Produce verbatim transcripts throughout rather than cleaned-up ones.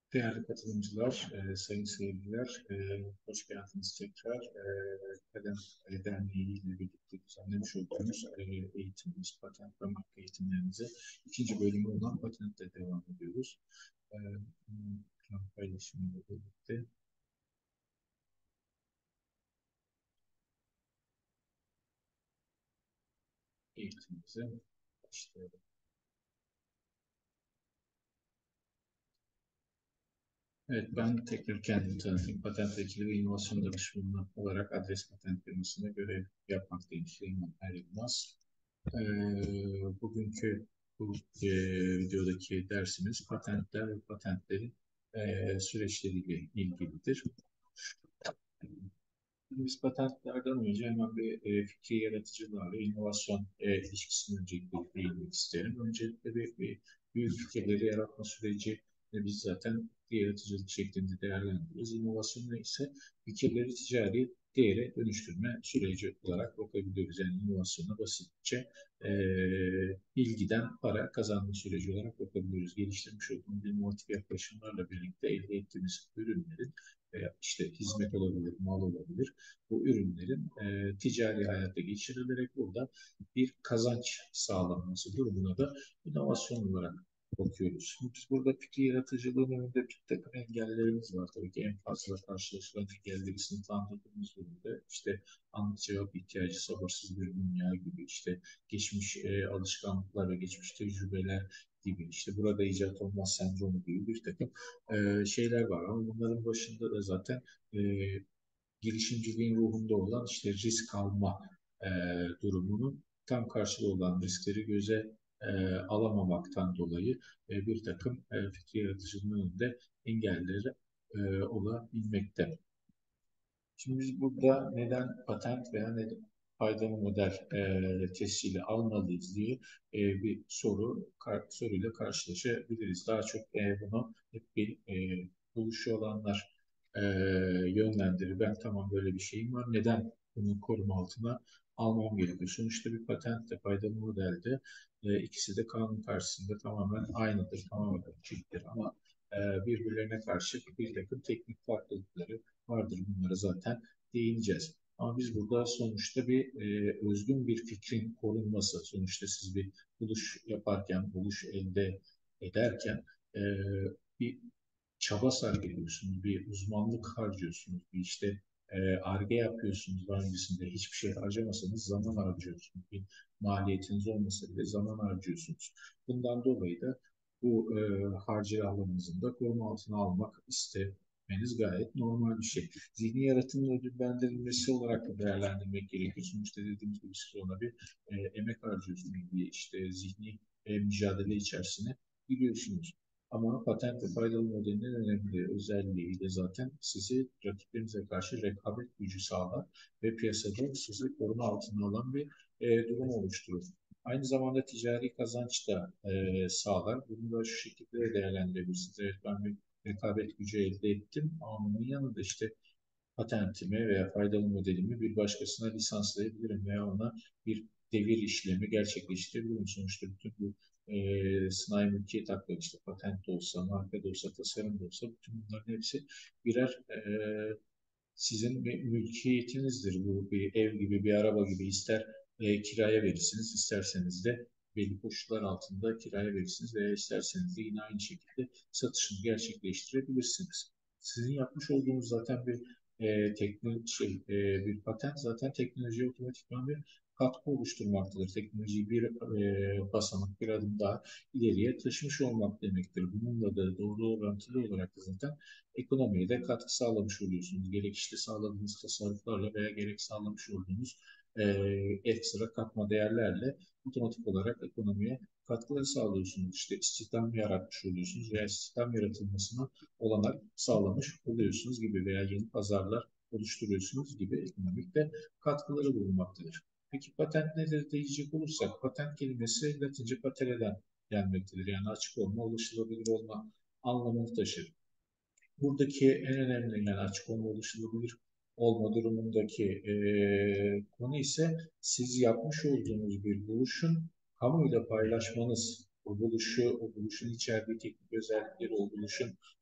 Değerli katılımcılar, e, sayın seyirciler, e, hoş geldiniz tekrar. E, Kadem e, Derneği ile birlikte düzenlemiş olduğumuz e, eğitimimiz, patent ve marka eğitimlerimize ikinci bölümü olan patentle devam ediyoruz. E, ekran paylaşımıyla birlikte eğitimimize başlayalım. Evet, ben tekrar kendimi tanıtayım. Patent Vekili ve İnovasyon Danışmanı olarak Adres Patent Firması'nda görev yapmaktayım. Süleyman Er Yılmaz. Ee, Bugünkü bu e, videodaki dersimiz patentler ve patentlerin e, süreçleriyle ilgilidir. Biz patentlerden önce hemen bir e, fikri yaratıcılığa ve inovasyon e, ilişkisini öncelikle değinmek isterim. Öncelikle bir, bir büyük fikirleri yaratma süreci ve biz zaten fikri yaratıcılık şeklinde değerlendiriyoruz. İnovasyonu ise fikirleri ticari değere dönüştürme süreci olarak bakabiliyoruz. Yani inovasyona basitçe e, bilgiden para kazanma süreci olarak bakabiliyoruz. Geliştirmiş olduğumuz inovatif yaklaşımlarla birlikte elde ettiğimiz ürünlerin veya işte hizmet olabilir, mal olabilir, bu ürünlerin e, ticari hayata geçirilerek burada bir kazanç sağlanması durumuna da inovasyon olarak bakıyoruz. Şimdi biz burada fikri yaratıcılığın önünde bir takım engellerimiz var. Tabii ki en fazla karşılaşılan engelleri sınıflandırdığımız durumda işte anlık cevap ihtiyacı, sabırsız bir dünya gibi, işte geçmiş e, alışkanlıklar ve geçmiş tecrübeler gibi, işte burada icat olmaz sendromu gibi bir takım e, şeyler var. Ama bunların başında da zaten e, girişimciliğin ruhunda olan işte risk alma e, durumunun tam karşılığı olan riskleri göze e, alamamaktan dolayı e, bir takım e, fikri yaratıcılığının önünde engelleri e, olabilmekte. Şimdi biz burada neden patent veya neden faydalı model e, tescili almalıyız diye e, bir soru kar, soruyla karşılaşabiliriz. Daha çok e, bunu hep bir e, buluşu olanlar e, yönlendirir. Ben tamam böyle bir şeyim var. Neden bunu koruma altına almam gerekiyor? Sonuçta bir patentle faydalı modelde e, ikisi de kanun karşısında tamamen aynıdır, tamamen eşittir. Ama e, birbirlerine karşı bir takım teknik farklılıkları vardır, bunlara zaten değineceğiz. Ama biz burada sonuçta bir e, özgün bir fikrin korunması, sonuçta siz bir buluş yaparken, buluş elde ederken e, bir çaba sarf ediyorsunuz, bir uzmanlık harcıyorsunuz, bir işte e, Ar-Ge yapıyorsunuz, daha öncesinde hiçbir şey harcamasanız zaman harcıyorsunuz, bir maliyetiniz olmasa bile zaman harcıyorsunuz. Bundan dolayı da bu e, harcamalarınızın da koruma altına almak istemeniz gayet normal bir şey. Zihni yaratımın ödüllendirilmesi olarak da değerlendirmek gerekiyor. Sonuçta dediğimiz gibi siz ona bir e, emek harcıyorsunuz, bir işte zihni e, mücadele içerisine giriyorsunuz. Ama patent ve faydalı modelin en önemli özelliği de zaten sizi rakiplerinize karşı rekabet gücü sağlar ve piyasada sizi koruma altına alan bir e, durum oluşturur. Aynı zamanda ticari kazanç da e, sağlar. Bunu da şu şekilde değerlendirebilirsiniz. Evet, ben bir rekabet gücü elde ettim ama bunun yanında işte patentimi veya faydalı modelimi bir başkasına lisanslayabilirim veya ona bir devir işlemi gerçekleştirebilirim. Sonuçta bütün bu e, sınai mülkiyet hakları, işte patent de olsa, marka da olsa, tasarım da olsa, bütün bunların hepsi birer e, sizin bir mülkiyetinizdir. Bu bir ev gibi, bir araba gibi, ister e, kiraya verirsiniz, isterseniz de belli koşullar altında kiraya verirsiniz veya isterseniz de yine aynı şekilde satışını gerçekleştirebilirsiniz. Sizin yapmış olduğunuz zaten bir e, teknoloji, şey, e, bir patent zaten teknolojiye otomatikman bir katkı oluşturmaktadır. Teknolojiyi bir e, basamak, bir adım daha ileriye taşımış olmak demektir. Bununla da doğru orantılı olarak da zaten ekonomiye de katkı sağlamış oluyorsunuz. Gerek işte sağladığınız tasarruflarla veya gerek sağlamış olduğunuz e, ekstra katma değerlerle otomatik olarak ekonomiye katkıları sağlıyorsunuz. İşte istihdam yaratmış oluyorsunuz veya istihdam yaratılmasına olanak sağlamış oluyorsunuz gibi veya yeni pazarlar oluşturuyorsunuz gibi ekonomikte katkıları bulunmaktadır. Peki patent nedir diyecek olursak, patent kelimesi Latince patereden gelmektedir. Yani açık olma, ulaşılabilir olma anlamını taşır. Buradaki en önemli, yani açık olma, ulaşılabilir olma durumundaki e, konu ise siz yapmış olduğunuz bir buluşun kamuyla paylaşmanız, o buluşu, o buluşun içerdiği teknik özellikleri, o buluşun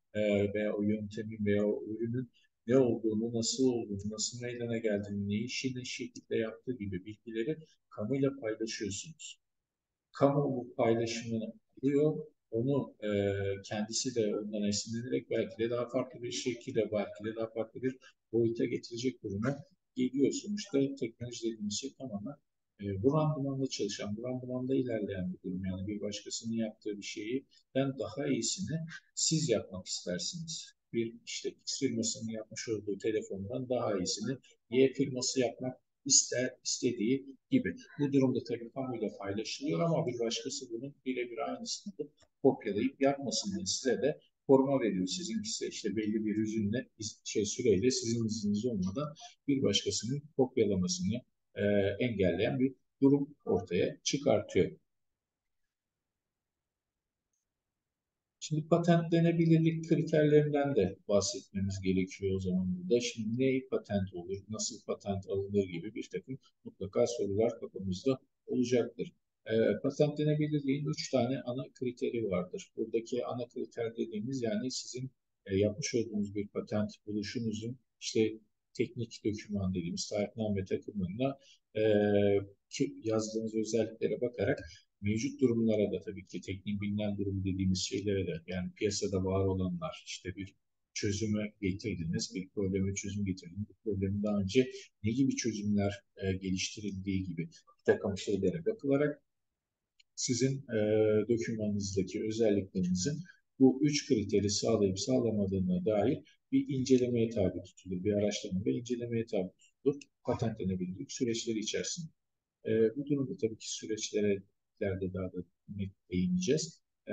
e, veya o yöntemin veya o ürünün ne olduğunu, nasıl olduğunu, nasıl meydana geldiğini, ne işi ne şekilde yaptığı gibi bilgileri kamuyla paylaşıyorsunuz. Kamu bu paylaşımını alıyor, onu e, kendisi de ondan esinlenerek belki de daha farklı bir şekilde, belki de daha farklı bir boyuta getirecek duruma geliyor. Sonuçta teknoloji dediğimiz şey tamamen e, bu randımanda çalışan, bu randımanda ilerleyen bir durum. Yani bir başkasının yaptığı bir şeyi ben daha iyisini siz yapmak istersiniz. Bir işte X firmasının yapmış olduğu telefondan daha iyisini Y firması yapmak ister, istediği gibi. Bu durumda tabii kamuyla paylaşılıyor ama bir başkası bunun birebir aynısını da kopyalayıp yapmasın diye size de koruma veriyor. Sizinkisi işte belli bir hüzünle, şey süreyle sizin izniniz olmadan bir başkasının kopyalamasını e, engelleyen bir durum ortaya çıkartıyor. Şimdi patentlenebilirlik kriterlerinden de bahsetmemiz gerekiyor o zaman burada. Şimdi ne patent olur, nasıl patent alınır gibi bir takım mutlaka sorular kafamızda olacaktır. E, patentlenebilirliğin üç tane ana kriteri vardır. Buradaki ana kriter dediğimiz yani sizin e, yapmış olduğunuz bir patent buluşunuzun işte teknik doküman dediğimiz taahhütname takımında e, ki yazdığınız özelliklere bakarak mevcut durumlara da tabii ki teknik bilinen durum dediğimiz şeylere de yani piyasada var olanlar işte bir çözüme getirdiniz, bir probleme çözüm getirdiniz. Bu problemin daha önce ne gibi çözümler e, geliştirildiği gibi bir takım şeylere bakılarak sizin e, dokümanınızdaki özelliklerinizin bu üç kriteri sağlayıp sağlamadığına dair bir incelemeye tabi tutulur, bir araştırma ve incelemeye tabi tutulur patentlenebilirlik süreçleri içerisinde. E, bu durumda tabii ki süreçlere ileride daha da net değineceğiz. E,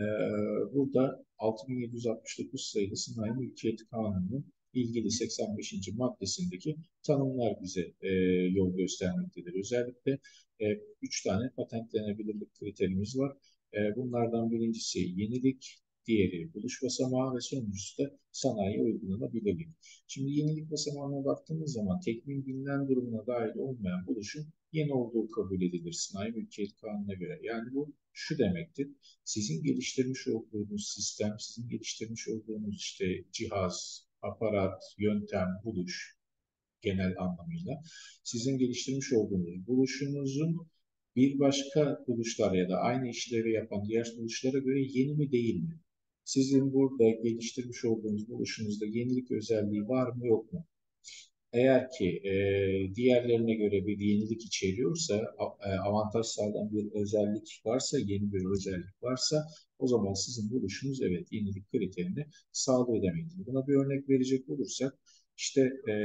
burada altı bin yedi yüz altmış dokuz sayılı Sanayi Mülkiyet Kanunu'nun ilgili seksen beşinci maddesindeki tanımlar bize e, yol göstermektedir. Özellikle e, üç tane patentlenebilirlik kriterimiz var. E, bunlardan birincisi yenilik, diğeri buluş basamağı ve sonuncusu da sanayi uygulanabilirlik. Şimdi yenilik basamağına baktığımız zaman teknik bilinen durumuna dahil olmayan buluşun yeni olduğu kabul edilir Sanayi Mülkiyet Kanunu'na göre. Yani bu şu demektir. Sizin geliştirmiş olduğunuz sistem, sizin geliştirmiş olduğunuz işte cihaz, aparat, yöntem, buluş genel anlamıyla sizin geliştirmiş olduğunuz buluşunuzun bir başka buluşlar ya da aynı işleri yapan diğer buluşlara göre yeni mi değil mi? Sizin burada geliştirmiş olduğunuz buluşunuzda yenilik özelliği var mı yok mu? Eğer ki e, diğerlerine göre bir yenilik içeriyorsa, a- e, avantaj sağlayan bir özellik varsa, yeni bir özellik varsa o zaman sizin buluşunuz evet yenilik kriterini sağlıyor demektir. Buna bir örnek verecek olursak işte e,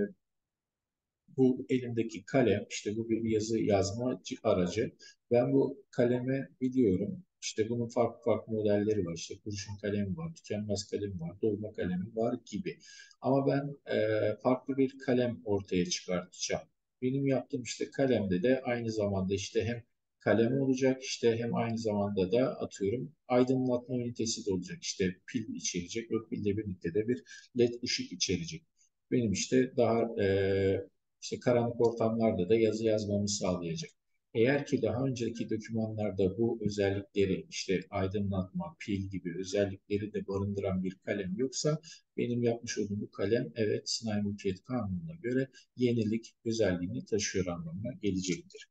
bu elimdeki kalem, işte bu bir yazı yazma aracı. Ben bu kaleme biliyorum. İşte bunun farklı farklı modelleri var. İşte kurşun kalemi var, tükenmez kalem var, dolma kalemi var gibi. Ama ben e, farklı bir kalem ortaya çıkartacağım. Benim yaptığım işte kalemde de aynı zamanda işte hem kalem olacak işte hem aynı zamanda da atıyorum aydınlatma ünitesi de olacak. İşte pil içerecek. O pille birlikte de bir led ışık içerecek. Benim işte daha e, işte karanlık ortamlarda da yazı yazmamı sağlayacak. Eğer ki daha önceki dokümanlarda bu özellikleri işte aydınlatma, pil gibi özellikleri de barındıran bir kalem yoksa benim yapmış olduğum bu kalem evet Sanayi Mülkiyet Kanunu'na göre yenilik özelliğini taşıyor anlamına gelecektir.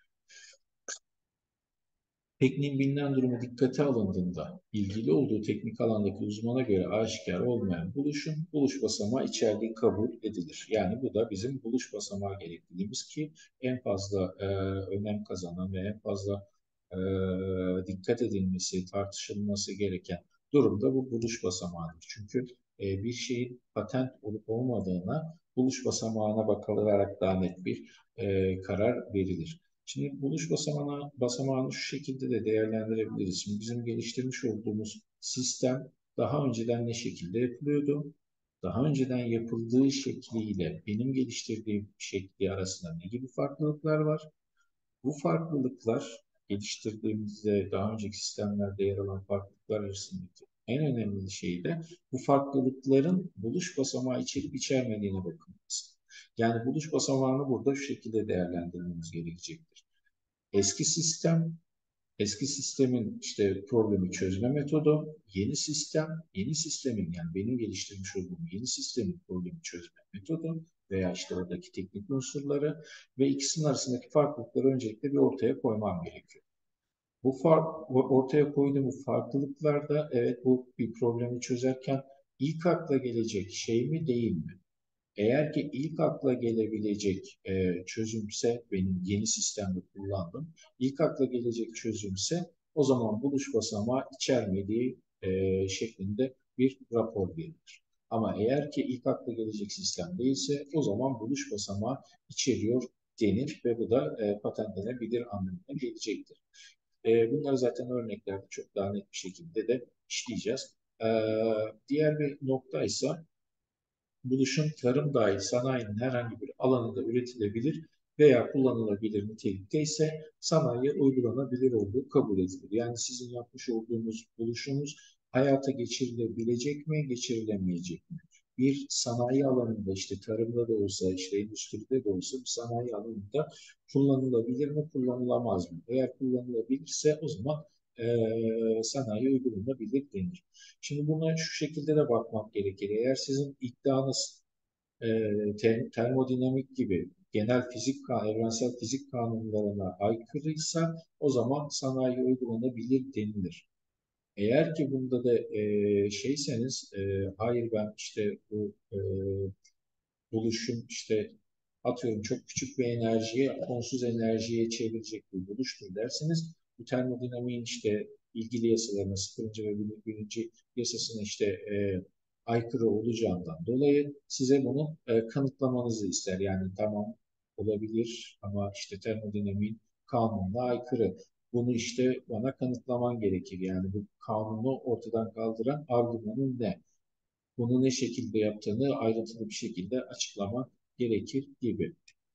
Tekniğin bilinen durumu dikkate alındığında ilgili olduğu teknik alandaki uzmana göre aşikar olmayan buluşun buluş basamağı içerdiği kabul edilir. Yani bu da bizim buluş basamağı gerekliliğimiz ki en fazla e, önem kazanan ve en fazla e, dikkat edilmesi, tartışılması gereken durumda bu buluş basamağıdır. Çünkü e, bir şeyin patent olup olmadığına buluş basamağına bakılarak daha net bir e, karar verilir. Şimdi buluş basamağını, basamağını şu şekilde de değerlendirebiliriz. Şimdi bizim geliştirmiş olduğumuz sistem daha önceden ne şekilde yapılıyordu? Daha önceden yapıldığı şekliyle benim geliştirdiğim şekli arasında ne gibi farklılıklar var? Bu farklılıklar geliştirdiğimizde daha önceki sistemlerde yer alan farklılıklar arasındaki en önemli şey de bu farklılıkların buluş basamağı içerip içermediğine bakılması. Yani buluş basamağını burada şu şekilde değerlendirmemiz gerekecektir. Eski sistem Eski sistemin işte problemi çözme metodu, yeni sistem, yeni sistemin yani benim geliştirmiş olduğum yeni sistemin problemi çözme metodu veya işte oradaki teknik unsurları ve ikisinin arasındaki farklılıkları öncelikle bir ortaya koymam gerekiyor. Bu fark, ortaya koyduğum bu farklılıklarda evet bu bir problemi çözerken ilk akla gelecek şey mi değil mi? Eğer ki ilk akla gelebilecek e, çözümse benim yeni sistemde kullandığım ilk akla gelecek çözümse o zaman buluş basamağı içermediği e, şeklinde bir rapor verilir. Ama eğer ki ilk akla gelecek sistem değilse o zaman buluş basamağı içeriyor denir ve bu da e, patentlenebilir anlamına gelecektir. E, bunları zaten örneklerde çok daha net bir şekilde de işleyeceğiz. E, diğer bir nokta ise buluşun tarım dahil sanayinin herhangi bir alanında üretilebilir veya kullanılabilir nitelikte ise sanayiye uygulanabilir olduğu kabul edilir. Yani sizin yapmış olduğunuz buluşunuz hayata geçirilebilecek mi, geçirilemeyecek mi? Bir sanayi alanında işte tarımda da olsa, işte endüstride de olsa bir sanayi alanında kullanılabilir mi, kullanılamaz mı? Eğer kullanılabilirse o zaman e, sanayi uygulanabilir denir. Şimdi buna şu şekilde de bakmak gerekir. Eğer sizin iddianız e, te- termodinamik gibi genel fizik, evrensel fizik kanunlarına aykırıysa o zaman sanayi uygulanabilir denilir. Eğer ki bunda da e, şeyseniz, e, hayır ben işte bu e, buluşum işte atıyorum çok küçük bir enerjiye sonsuz enerjiye çevirecek bir buluştur derseniz bu termodinamiğin işte ilgili yasalarına sıfırıncı ve birinci yasasına işte e, aykırı olacağından dolayı size bunu e, kanıtlamanızı ister. Yani tamam olabilir ama işte termodinamiğin kanununa aykırı. Bunu işte bana kanıtlaman gerekir. Yani bu kanunu ortadan kaldıran argümanın ne? Bunu ne şekilde yaptığını ayrıntılı bir şekilde açıklamak gerekir gibi.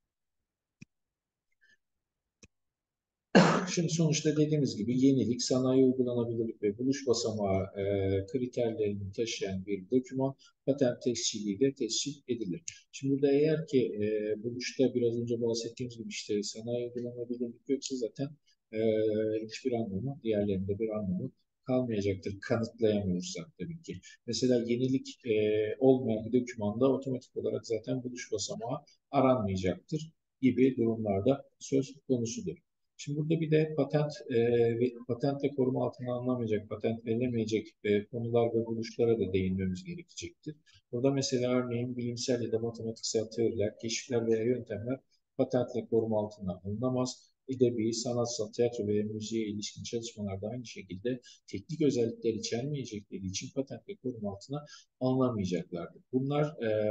Şimdi sonuçta dediğimiz gibi yenilik, sanayi uygulanabilirlik ve buluş basamağı e, kriterlerini taşıyan bir doküman patent tesciliyle tescil edilir. Şimdi burada eğer ki e, buluşta biraz önce bahsettiğimiz gibi işte sanayi uygulanabilirlik yoksa zaten e, hiçbir anlamı, diğerlerinde bir anlamı kalmayacaktır kanıtlayamıyorsak tabii ki. Mesela yenilik e, olmayan bir dokümanda otomatik olarak zaten buluş basamağı aranmayacaktır gibi durumlarda söz konusudur. Şimdi burada bir de patent e, ve patentle koruma altına alınamayacak, patent verilemeyecek e, konular ve buluşlara da değinmemiz gerekecektir. Burada mesela örneğin bilimsel ya da matematiksel teoriler, keşifler veya yöntemler patentle koruma altına alınamaz. Edebi, sanatsal, tiyatro veya müziğe ilişkin çalışmalar da aynı şekilde teknik özellikler içermeyecekleri için patentle koruma altına alınamayacaklardır. Bunlar e,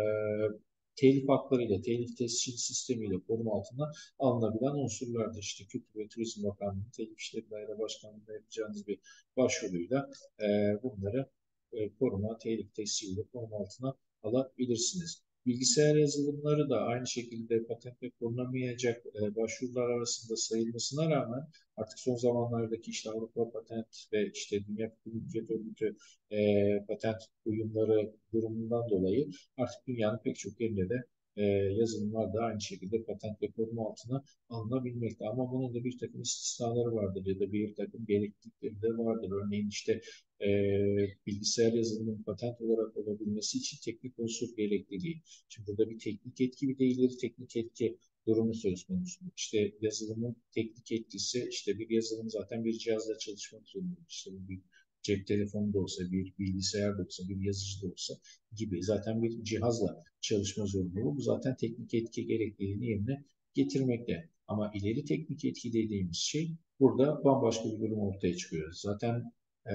telif haklarıyla, telif tescil sistemiyle koruma altına alınabilen unsurlardır. İşte Kültür ve Turizm Bakanlığı, Telif İşleri Daire Başkanlığı'na yapacağınız bir başvuruyla e, bunları e, koruma, telif tesciliyle koruma altına alabilirsiniz. Bilgisayar yazılımları da aynı şekilde patentle korunamayacak e, başvurular arasında sayılmasına rağmen artık son zamanlardaki işte Avrupa Patent ve işte Dünya Millet Örgütü e, patent uyumları durumundan dolayı artık dünyanın pek çok yerinde de e, yazılımlar da aynı şekilde patent ve koruma altına alınabilmekte. Ama bunun da bir takım istisnaları vardır ya da bir takım gereklilikleri de vardır. Örneğin işte e, bilgisayar yazılımının patent olarak olabilmesi için teknik unsur gerekliliği. Şimdi burada bir teknik etki bir de ileri teknik etki durumu söz konusu. İşte yazılımın teknik etkisi, işte bir yazılım zaten bir cihazla çalışmak zorunda. İşte bir cep telefonu da olsa, bir bilgisayar da olsa, bir yazıcı da olsa gibi zaten bir cihazla çalışma zorunluluğu. Bu zaten teknik etki gerekliliğini yerine getirmekte. Ama ileri teknik etki dediğimiz şey burada bambaşka bir durum ortaya çıkıyor. Zaten e,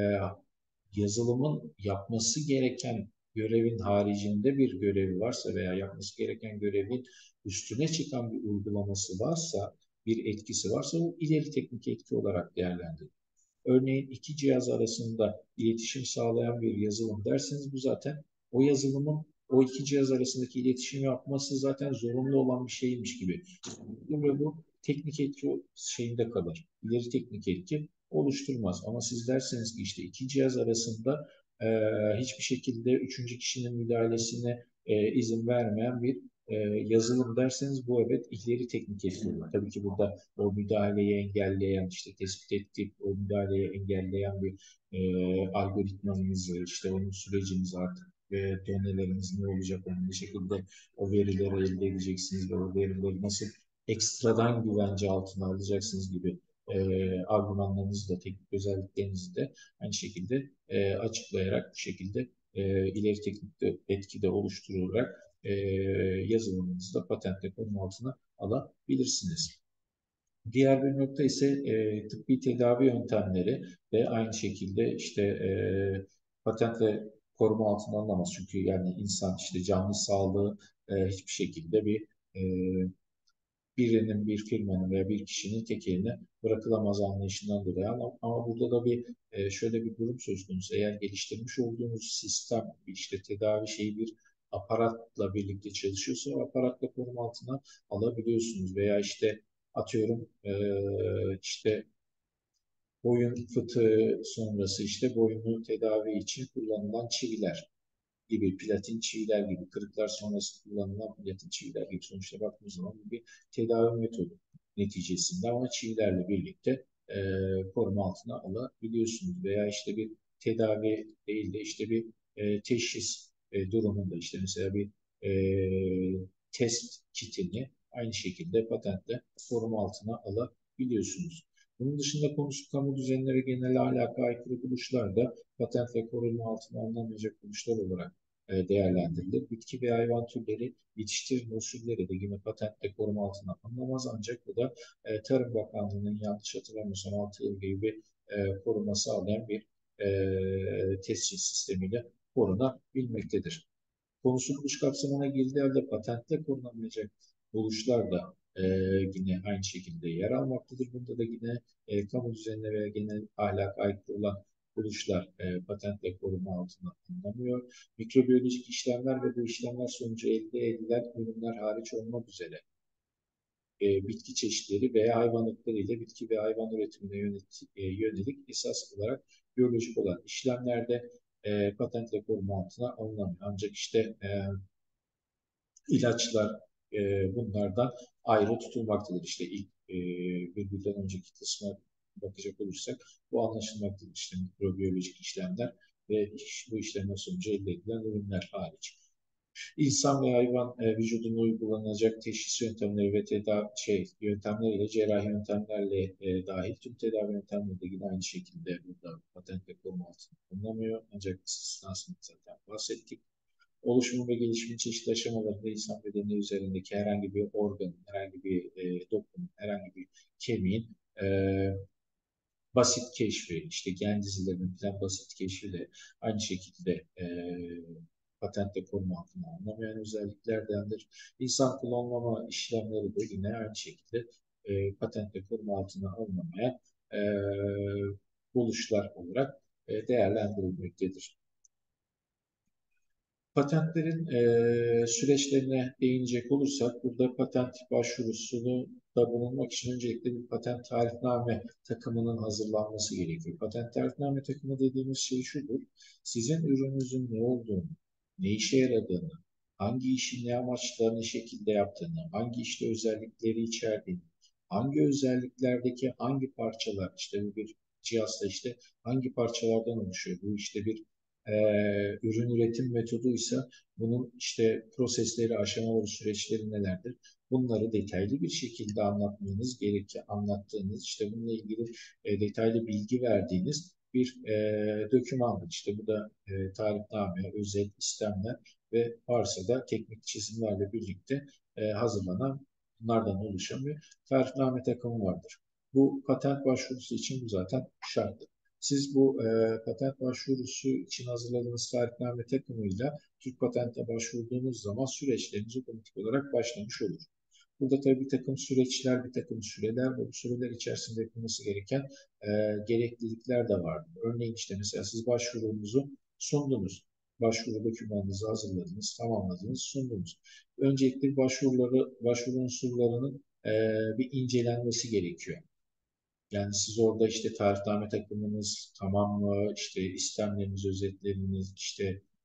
yazılımın yapması gereken görevin haricinde bir görevi varsa veya yapması gereken görevin üstüne çıkan bir uygulaması varsa, bir etkisi varsa o ileri teknik etki olarak değerlendirilir. Örneğin iki cihaz arasında iletişim sağlayan bir yazılım derseniz bu zaten o yazılımın o iki cihaz arasındaki iletişim yapması zaten zorunlu olan bir şeymiş gibi. Ve bu teknik etki şeyinde kalır. İleri teknik etki oluşturmaz. Ama siz derseniz ki işte iki cihaz arasında e, hiçbir şekilde üçüncü kişinin müdahalesine e, izin vermeyen bir e, yazılım derseniz bu evet ileri teknik eğitim. Tabii ki burada o müdahaleyi engelleyen, işte tespit ettik, o müdahaleyi engelleyen bir e, algoritmanızı, işte onun süreciniz artık ve doneleriniz ne olacak, onun bir şekilde o verileri elde edeceksiniz ve o verileri nasıl ekstradan güvence altına alacaksınız gibi e, argümanlarınızı da, teknik özelliklerinizi de aynı şekilde e, açıklayarak bu şekilde e, ileri teknik etkide oluşturularak e, yazılımınızı da patentle koruma altına alabilirsiniz. Diğer bir nokta ise e, tıbbi tedavi yöntemleri ve aynı şekilde işte e, patentle koruma altına alınamaz. Çünkü yani insan işte canlı sağlığı e, hiçbir şekilde bir e, birinin, bir firmanın veya bir kişinin tek eline bırakılamaz anlayışından dolayı. Ama, ama burada da bir e, şöyle bir durum söz konusu. Eğer geliştirmiş olduğunuz sistem işte tedavi şeyi bir aparatla birlikte çalışıyorsa o aparatla koruma altına alabiliyorsunuz. Veya işte atıyorum e, işte boyun fıtığı sonrası işte boyunu tedavi için kullanılan çiviler gibi, platin çiviler gibi, kırıklar sonrası kullanılan platin çiviler gibi, sonuçta baktığımız zaman bu bir tedavi metodu neticesinde, ama çivilerle birlikte e, koruma altına alabiliyorsunuz. Veya işte bir tedavi değil de işte bir e, teşhis e, durumunda işte mesela bir e, test kitini aynı şekilde patentle koruma altına alabiliyorsunuz. Bunun dışında konusu kamu düzenine ve genel ahlaka aykırı buluşlar da patent ve koruma altına alınamayacak buluşlar olarak e, değerlendirilir. Bitki ve hayvan türleri yetiştirme usulleri de yine patentle koruma altına alınamaz, ancak bu da e, Tarım Bakanlığı'nın yanlış hatırlamıyorsam altı yıl gibi bir e, koruma sağlayan bir e, tescil sistemiyle korunabilmektedir. Konusu buluş kapsamına girdiği halde patentle korunamayacak buluşlar da e, yine aynı şekilde yer almaktadır. Bunda da yine e, kamu düzenine veya genel ahlak aykırı olan buluşlar e, patentle koruma altına alınamıyor. Mikrobiyolojik işlemler ve bu işlemler sonucu elde edilen ürünler hariç olmak üzere e, bitki çeşitleri veya hayvan ırkları ile bitki ve hayvan üretimine yönelik, e, yönelik esas olarak biyolojik olan işlemlerde e, patentle koruma altına alınamıyor. Ancak işte e, ilaçlar e, bunlardan ayrı tutulmaktadır. İşte ilk e, virgülden önceki kısma bakacak olursak bu anlaşılmaktadır. İşte mikrobiyolojik işlemler ve iş, bu işlemler sonucu elde edilen ürünler hariç. İnsan ve hayvan e, vücuduna uygulanacak teşhis yöntemleri ve tedavi şey yöntemleriyle cerrahi yöntemlerle e, dahil tüm tedavi yöntemleri de yine aynı şekilde burada patent ve koruma altında bulunamıyor. Ancak istisnasını zaten bahsettik. Oluşumu ve gelişimin çeşitli aşamalarında insan bedeni üzerindeki herhangi bir organın, herhangi bir e, dokunun, herhangi bir kemiğin e, basit keşfi, işte gen dizilerinin falan basit keşfi de aynı şekilde e, patentle koruma altına alınamayan özelliklerdendir. İnsan klonlama işlemleri de yine aynı şekilde e, patentle koruma altına alınamayan e, buluşlar olarak e, değerlendirilmektedir. Patentlerin e, süreçlerine değinecek olursak, burada patent başvurusunu da bulunmak için öncelikle bir patent tarifname takımının hazırlanması gerekiyor. Patent tarifname takımı dediğimiz şey şudur: sizin ürününüzün ne olduğunu, ne işe yaradığını, hangi işi ne amaçla ne şekilde yaptığını, hangi işte özellikleri içerdiğini, hangi özelliklerdeki hangi parçalar, işte bu bir cihazda işte hangi parçalardan oluşuyor, bu işte bir e, ürün üretim metodu ise bunun işte prosesleri, aşamaları, süreçleri nelerdir? Bunları detaylı bir şekilde anlatmanız gerekir, anlattığınız, işte bununla ilgili e, detaylı bilgi verdiğiniz bir e, dokümandır. İşte bu da e, tarifname, özet, istemler ve varsa da teknik çizimlerle birlikte e, hazırlanan, bunlardan oluşan bir tarifname takımı vardır. Bu patent başvurusu için bu zaten şarttır. Siz bu e, patent başvurusu için hazırladığınız tarifname takımıyla Türk Patent'e başvurduğunuz zaman süreçleriniz otomatik olarak başlamış olur. Burada tabii bir takım süreçler, bir takım süreler ve bu süreler içerisinde yapılması gereken e, gereklilikler de vardır. Örneğin işte mesela siz başvurunuzu sundunuz. Başvuru dokümanınızı hazırladınız, tamamladınız, sundunuz. Öncelikle başvuruları, başvuru unsurlarının e, bir incelenmesi gerekiyor. Yani siz orada işte tarifname takımınız tamam mı, işte istemleriniz, özetleriniz, işte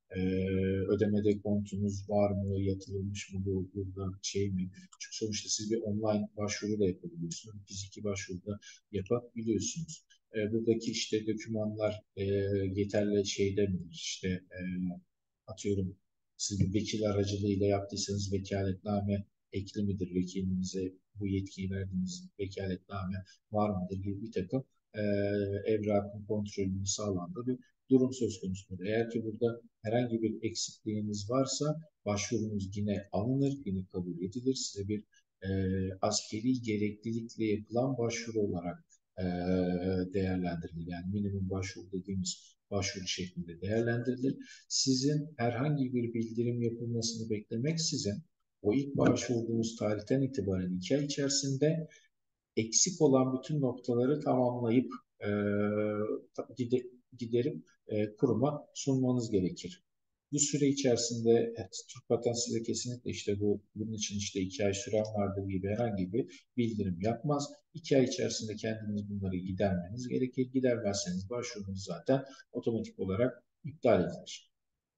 e, ödemede kontunuz var mı, yatırılmış mı, bu burada şey mi? Çünkü sonuçta siz bir online başvuru da yapabiliyorsunuz, bir fiziki başvuru da yapabiliyorsunuz. E, buradaki işte dokümanlar e, yeterli şeyde midir? İşte e, atıyorum siz bir vekil aracılığıyla yaptıysanız vekaletname ekli midir? Vekilinize bu yetkiyi verdiğiniz vekaletname var mıdır gibi bir takım e, evrakın kontrolünün sağlandığı bir durum söz konusudur. Eğer ki burada herhangi bir eksikliğiniz varsa başvurunuz yine alınır, yine kabul edilir. Size bir e, askeri gereklilikle yapılan başvuru olarak e, değerlendirilir. Yani minimum başvuru dediğimiz başvuru şeklinde değerlendirilir. Sizin herhangi bir bildirim yapılmasını beklemeksizin o ilk başvurduğunuz tarihten itibaren iki ay içerisinde eksik olan bütün noktaları tamamlayıp e, gide, giderip e, kuruma sunmanız gerekir. Bu süre içerisinde evet, Türk Patent size kesinlikle işte bu bunun için işte iki ay süren vardır gibi herhangi bir bildirim yapmaz. İki ay içerisinde kendiniz bunları gidermeniz gerekir. Gidermezseniz başvurunuz zaten otomatik olarak iptal edilir.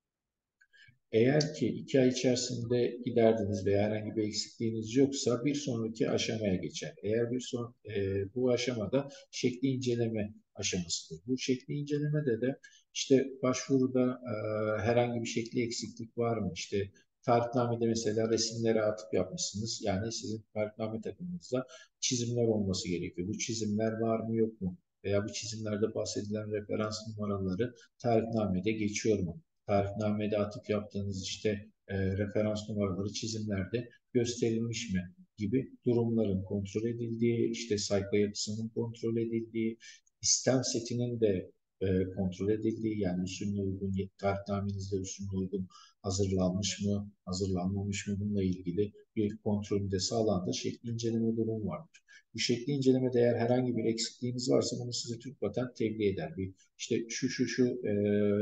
Eğer ki iki ay içerisinde giderdiniz veya herhangi bir eksikliğiniz yoksa bir sonraki aşamaya geçer. Eğer bir son e, bu aşamada şekli inceleme aşamasıdır. Bu şekli incelemede de işte başvuruda e, herhangi bir şekli eksiklik var mı? İşte tarifnamede mesela resimlere atıp yapmışsınız. Yani sizin tarifname takımınızda çizimler olması gerekiyor. Bu çizimler var mı yok mu? Veya bu çizimlerde bahsedilen referans numaraları tarifnamede geçiyor mu? Tarifnamede atıp yaptığınız işte e, referans numaraları çizimlerde gösterilmiş mi gibi durumların kontrol edildiği, işte sayfa yapısının kontrol edildiği, istem setinin de e, kontrol edildiği, yani usulüne uygun, tarifnamenizde usulüne uygun hazırlanmış mı, hazırlanmamış mı bununla ilgili bir kontrolü de sağlandığı şekli inceleme durumu vardır. Bu şekli incelemede eğer herhangi bir eksikliğiniz varsa bunu size Türk Patent tebliğ eder. Bir, işte şu şu şu e,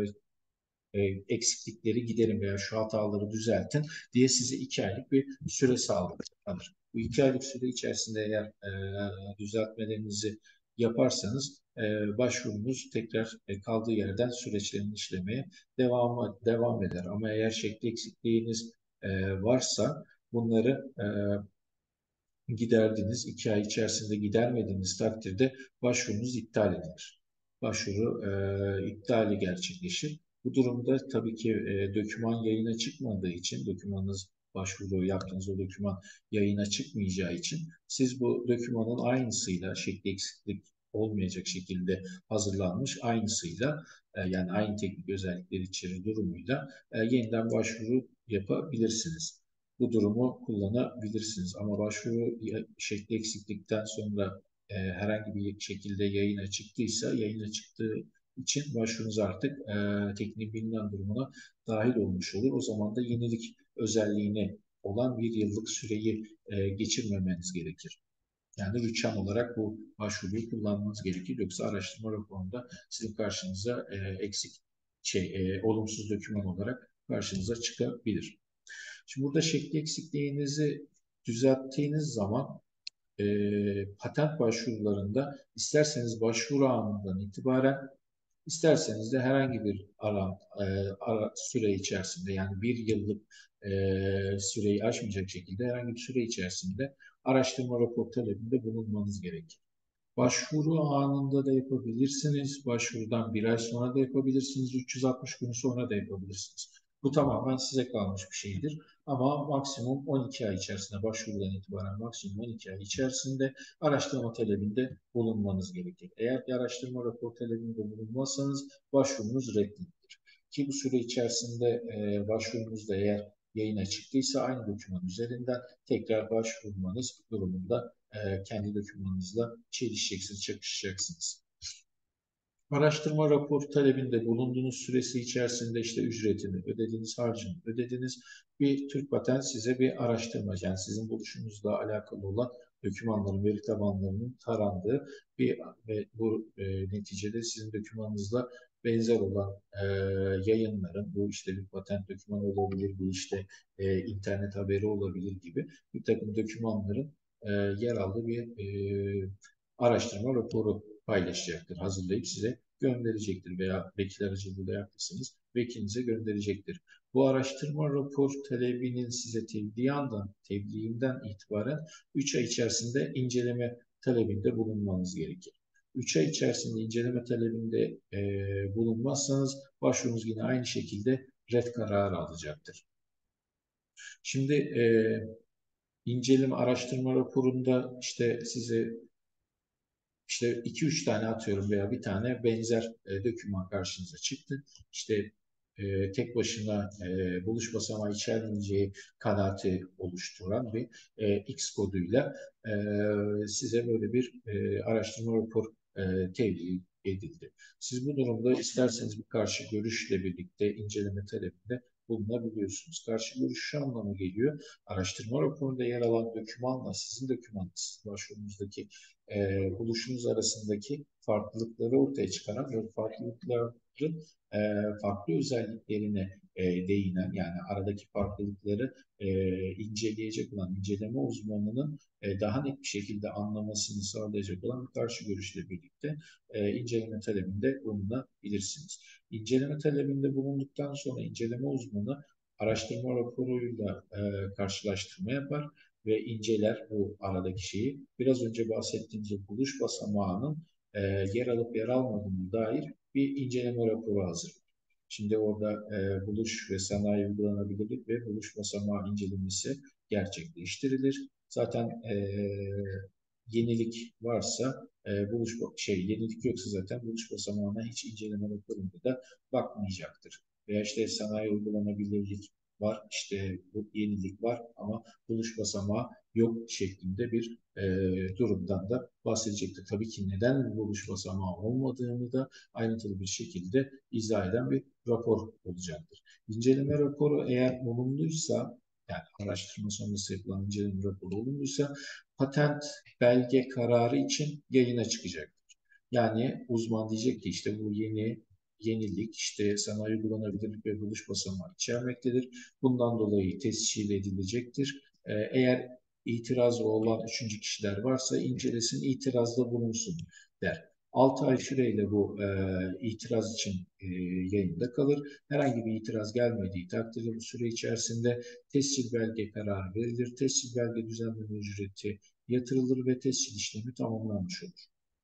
e, eksiklikleri giderin veya şu hataları düzeltin diye size iki aylık bir süre sağlanır. Bu iki aylık süre içerisinde eğer e, düzeltmelerinizi yaparsanız e, başvurunuz tekrar e, kaldığı yerden süreçlerini işlemeye devam, devam eder. Ama eğer şekli eksikliğiniz e, varsa bunları e, giderdiniz. iki ay içerisinde gidermediğiniz takdirde başvurunuz iptal edilir. Başvuru e, iptali gerçekleşir. Bu durumda tabii ki e, doküman yayına çıkmadığı için, dokümanınız başvuru yaptığınız o doküman yayına çıkmayacağı için siz bu dokümanın aynısıyla şekli eksiklik olmayacak şekilde hazırlanmış aynısıyla e, yani aynı teknik özellikleri içerir durumuyla e, yeniden başvuru yapabilirsiniz. Bu durumu kullanabilirsiniz. Ama başvuru şekli eksiklikten sonra e, herhangi bir şekilde yayına çıktıysa, yayına çıktığı için başvurunuz artık e, teknik bilinen durumuna dahil olmuş olur. O zaman da yenilik özelliğine olan bir yıllık süreyi e, geçirmemeniz gerekir. Yani rüçhan olarak bu başvuruyu kullanmanız gerekir. Yoksa araştırma raporunda sizin karşınıza e, eksik, şey, e, olumsuz doküman olarak karşınıza çıkabilir. Şimdi burada şekli eksikliğinizi düzelttiğiniz zaman e, patent başvurularında isterseniz başvuru anından itibaren isterseniz de herhangi bir ara, e, ara süre içerisinde yani bir yıllık e, süreyi aşmayacak şekilde herhangi bir süre içerisinde araştırma rapor talebinde bulunmanız gerekir. Başvuru anında da yapabilirsiniz. Başvurudan bir ay sonra da yapabilirsiniz. üç yüz altmış gün sonra da yapabilirsiniz. Bu tamamen size kalmış bir şeydir. Ama maksimum on iki ay içerisinde, başvurudan itibaren maksimum on iki ay içerisinde araştırma talebinde bulunmanız gerekir. Eğer bir araştırma rapor talebinde bulunmazsanız başvurunuz reddedilir. Ki bu süre içerisinde e, başvurunuzda eğer yayına çıktıysa aynı doküman üzerinden tekrar başvurmanız durumunda e, kendi dokümanınızla çelişeceksiniz, çakışacaksınız. Araştırma rapor talebinde bulunduğunuz süresi içerisinde işte ücretini ödediniz, harcını ödediniz. Bir Türk Patent size bir araştırma, yani sizin buluşunuzla alakalı olan dokümanların, veri tabanlarının tarandığı bir ve bu e, neticede sizin dokümanınızla benzer olan e, yayınların, bu işte bir patent dokümanı olabilir, bu işte e, internet haberi olabilir gibi bir takım dokümanların e, yer aldığı bir e, araştırma raporu paylaşacaktır, hazırlayıp size gönderecektir veya vekil aracılığıyla yaptıysanız vekilinize gönderecektir. Bu araştırma rapor talebinin size tebliği andan, tebliğinden itibaren üç ay içerisinde inceleme talebinde bulunmanız gerekir. üç ay içerisinde inceleme talebinde e, bulunmazsanız başvurunuz yine aynı şekilde red kararı alacaktır. Şimdi e, inceleme araştırma raporunda işte size işte iki üç tane atıyorum veya bir tane benzer e, doküman karşınıza çıktı. İşte e, tek başına e, buluş basamağı içermeyeceği kanaati oluşturan bir e, X koduyla e, size böyle bir e, araştırma rapor e, tebliğ edildi. Siz bu durumda isterseniz bir karşı görüşle birlikte inceleme talebinde bulunabiliyorsunuz. Karşı görüş şu anlama geliyor. Araştırma raporunda yer alan dokümanla sizin dokümanınız, başvurunuzdaki e, buluşunuz arasındaki farklılıkları ortaya çıkaran ve farklılıkların e, farklı özelliklerine e, değinen, yani aradaki farklılıkları e, inceleyecek olan inceleme uzmanının e, daha net bir şekilde anlamasını sağlayacak olan bir karşı görüşle birlikte e, inceleme talebinde bulunabilirsiniz. İnceleme talebinde bulunduktan sonra inceleme uzmanı araştırma raporuyla e, karşılaştırma yapar ve inceler bu aradaki şeyi. Biraz önce bahsettiğimiz o buluş basamağının e, yer alıp yer almadığına dair bir inceleme raporu hazır. Şimdi orada e, buluş ve sanayi uygulanabilirlik ve buluş basamağı incelemesi gerçekleştirilir. Zaten e, yenilik varsa e, buluş şey yenilik yoksa zaten buluş basamağına hiç inceleme raporunda da bakmayacaktır. Veya işte sanayi uygulanabilirlik var, işte bu yenilik var ama buluş basamağı yok şeklinde bir e, durumdan da bahsedecektir. Tabii ki neden buluş basamağı olmadığını da ayrıntılı bir şekilde izah eden bir rapor olacaktır. İnceleme raporu eğer olumluysa, yani araştırma sonrası yapılan inceleme raporu olumluysa patent belge kararı için yayına çıkacaktır. Yani uzman diyecek ki işte bu yeni yenilik işte sanayi uygulanabilirlik ve buluş basamağı içermektedir. Bundan dolayı tescil edilecektir. Ee, eğer itirazı olan üçüncü kişiler varsa incelesin, itirazda bulunsun der. altı ay süreyle bu e, itiraz için e, yayında kalır. Herhangi bir itiraz gelmediği takdirde bu süre içerisinde tescil belge kararı verilir. Tescil belge düzenleme ücreti yatırılır ve tescil işlemi tamamlanmış olur.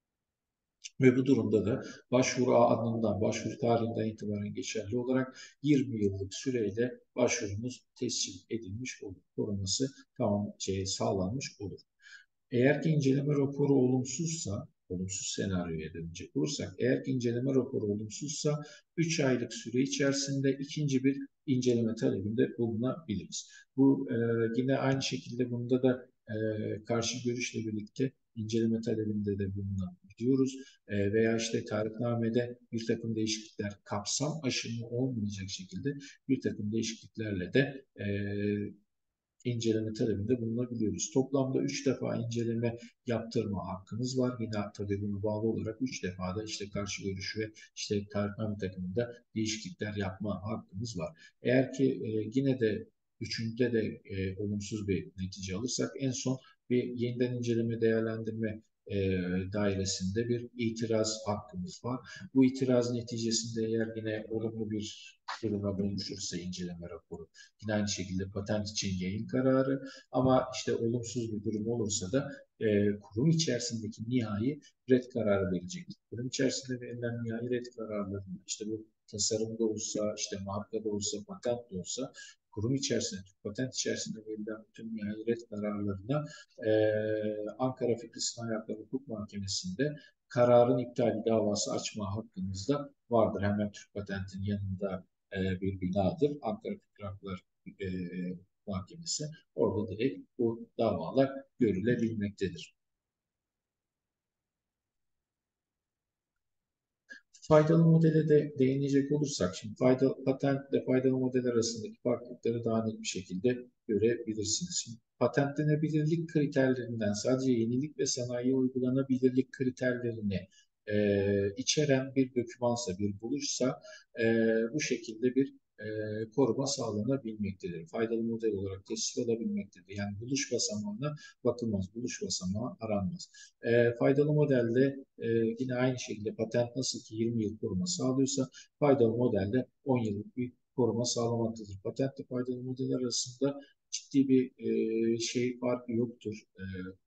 Ve bu durumda da başvuru anından, başvuru tarihinden itibaren geçerli olarak yirmi yıllık süreyle başvurumuz tescil edilmiş olur. Koruması tamam şey, sağlanmış olur. Eğer ki inceleme raporu olumsuzsa, olumsuz senaryoya dönecek olursak, eğer ki inceleme raporu olumsuzsa üç aylık süre içerisinde ikinci bir inceleme talebinde bulunabiliriz. Bu e, yine aynı şekilde bunda da e, karşı görüşle birlikte inceleme talebinde de bulunabiliyoruz. E, veya işte tarifnamede bir takım değişiklikler, kapsam aşımı olmayacak şekilde bir takım değişikliklerle de e, inceleme talebinde bulunabiliyoruz. Toplamda üç defa inceleme yaptırma hakkımız var. Yine tabii bunu bağlı olarak üç defa da işte karşı görüş ve işte tarifname takımında değişiklikler yapma hakkımız var. Eğer ki e, yine de üçüncüde de e, olumsuz bir netice alırsak en son bir yeniden inceleme değerlendirme e, dairesinde bir itiraz hakkımız var. Bu itiraz neticesinde eğer yine olumlu bir duruma dönüşürse inceleme raporu, yine aynı şekilde patent için yayın kararı, ama işte olumsuz bir durum olursa da e, kurum içerisindeki nihai red kararı verecek. Kurum içerisinde verilen nihai red kararlarında işte bu tasarımda olsa, işte markada olsa, patent de olsa kurum içerisinde, patent içerisinde verilen bütün nihai red kararlarına e, Ankara Fikri Sınai Hakları Hukuk Mahkemesi'nde kararın iptali davası açma hakkınız da vardır. Hemen Türk Patent'in yanında e, bir binadır. Ankara Fikri Hakları e, Mahkemesi. Orada direkt bu davalar görülebilmektedir. Faydalı modele de değinecek olursak, şimdi faydalı, patentle faydalı model arasındaki farklılıkları daha net bir şekilde görebilirsiniz. Şimdi patentlenebilirlik kriterlerinden sadece yenilik ve sanayi uygulanabilirlik kriterlerini e, içeren bir dokümansa, bir buluşsa e, bu şekilde bir e, koruma sağlanabilmektedir. Faydalı model olarak tescil olabilmektedir. Yani buluş basamağına bakılmaz, buluş basamağı aranmaz. E, faydalı modelde e, yine aynı şekilde patent nasıl ki yirmi yıl koruma sağlıyorsa faydalı modelde on yıllık bir koruma sağlamaktadır. Patentle faydalı modeller arasında ciddi bir e, şey farkı yoktur. E,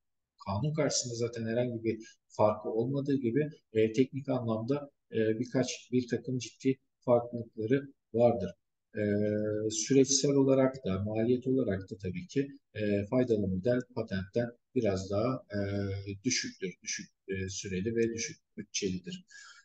kanun karşısında zaten herhangi bir farkı olmadığı gibi e, teknik anlamda e, birkaç bir takım ciddi farklılıkları vardır. E, süreçsel olarak da maliyet olarak da tabii ki e, faydalı model patentten biraz daha e, düşüktür. Düşük e, süreli ve düşük bütçelidir.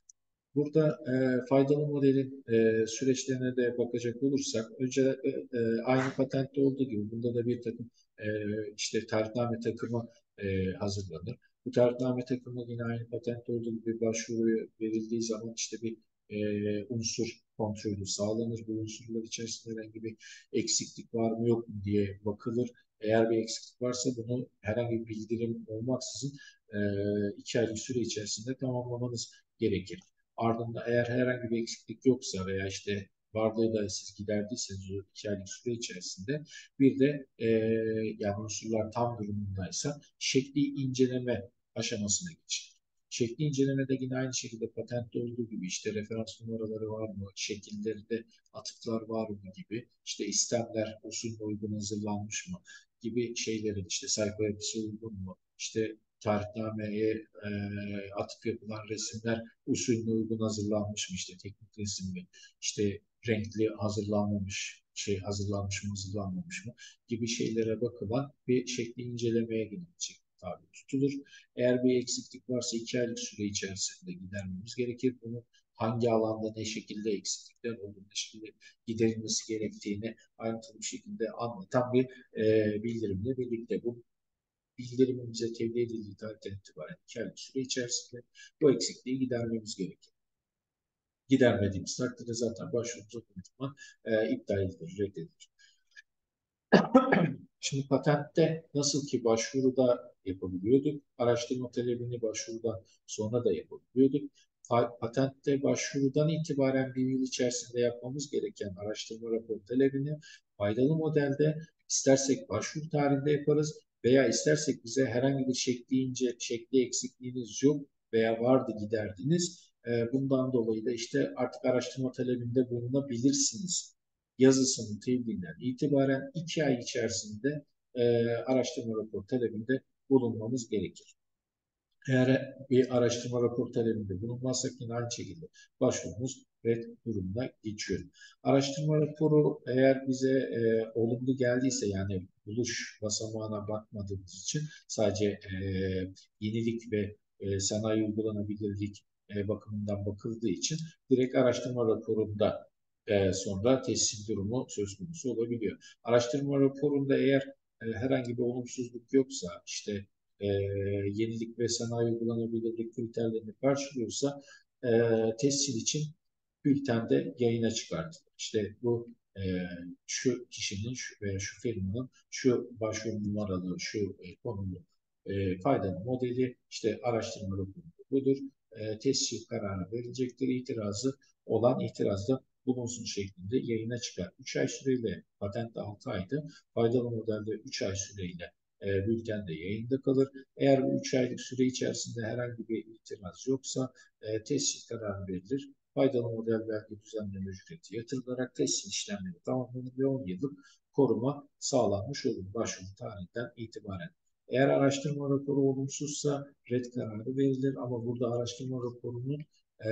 Burada e, faydalı modelin e, süreçlerine de bakacak olursak, önce e, e, aynı patentte olduğu gibi bunda da bir takım e, işte taahhütname takımı e, hazırlanır. Bu taahhütname takımı yine aynı patentte olduğu gibi başvuru verildiği zaman işte bir e, unsur kontrolü sağlanır. Bu unsurlar içerisinde herhangi bir eksiklik var mı yok mu diye bakılır. Eğer bir eksiklik varsa bunu herhangi bir bildirim olmaksızın e, iki aylık süre içerisinde tamamlamanız gerekir. Ardından eğer herhangi bir eksiklik yoksa veya işte varlığı da siz giderdiyseniz o iki aylık süre içerisinde bir de e, yani unsurlar tam durumundaysa şekli inceleme aşamasına geçin. Şekli incelemede yine aynı şekilde patentte olduğu gibi işte referans numaraları var mı, şekillerinde atıklar var mı gibi, işte istemler usulüne uygun hazırlanmış mı gibi şeylerin işte sayfa yapısı uygun mu, işte tarihname'ye e, atıf yapılan resimler usulüne uygun hazırlanmış mı, işte teknik resim mi, işte renkli hazırlanmamış, şey hazırlanmış mı hazırlanmamış mı gibi şeylere bakılan bir şekli incelemeye gidecek tabi tutulur. Eğer bir eksiklik varsa iki aylık süre içerisinde gidermemiz gerekir. Bunu hangi alanda ne şekilde eksiklikler olduğunu, ne şekilde giderilmesi gerektiğini ayrıntılı bir şekilde anlatan bir e, bildirimle birlikte bu bildirimin bize tebliğ edildiği tarihten itibaren iki aylık süre içerisinde bu eksikliği gidermemiz gerekir. Gidermediğimiz takdirde zaten başvurumuz otomatikman e, iptal edilir, reddedilir. Şimdi patentte nasıl ki başvuruda yapabiliyorduk, araştırma talebini başvurudan sonra da yapabiliyorduk. Patentte başvurudan itibaren bir yıl içerisinde yapmamız gereken araştırma rapor talebini faydalı modelde istersek başvuru tarihinde yaparız veya istersek bize herhangi bir şekli ince, şekli eksikliğiniz yok veya vardı giderdiniz. Bundan dolayı da işte artık araştırma talebinde bulunabilirsiniz yazısının tebliğinden itibaren iki ay içerisinde e, araştırma rapor talebinde bulunmamız gerekir. Eğer bir araştırma rapor talebinde bulunmazsak yine aynı şekilde başvurumuz red durumuna geçiyor. Araştırma raporu eğer bize e, olumlu geldiyse, yani buluş basamağına bakmadığımız için sadece e, yenilik ve e, sanayi uygulanabilirlik e, bakımından bakıldığı için direkt araştırma raporunda e, sonra teslim durumu söz konusu olabiliyor. Araştırma raporunda eğer e, herhangi bir olumsuzluk yoksa, işte e, yenilik ve sanayi uygulanabilirlik kriterlerini karşılıyorsa e, tescil için bültende yayına çıkartılır. İşte bu e, şu kişinin şu, veya şu firmanın şu başvuru numaralı, şu e, konulu e, faydalı modeli, işte araştırma raporu budur. E, tescil kararı verilecektir. İtirazı olan itirazda bulunsun şeklinde yayına çıkar. üç ay süreyle, patent altı aydı. Faydalı modelde üç ay süreyle e, bültende yayında kalır. Eğer bu üç aylık süre içerisinde herhangi bir itiraz yoksa e, tescil kararı verilir. Faydalı model belge düzenleme ücreti yatırılarak tescil işlemleri tamamlanır ve on yıllık koruma sağlanmış olur başvuru tarihinden itibaren. Eğer araştırma raporu olumsuzsa red kararı verilir ama burada araştırma raporunun e,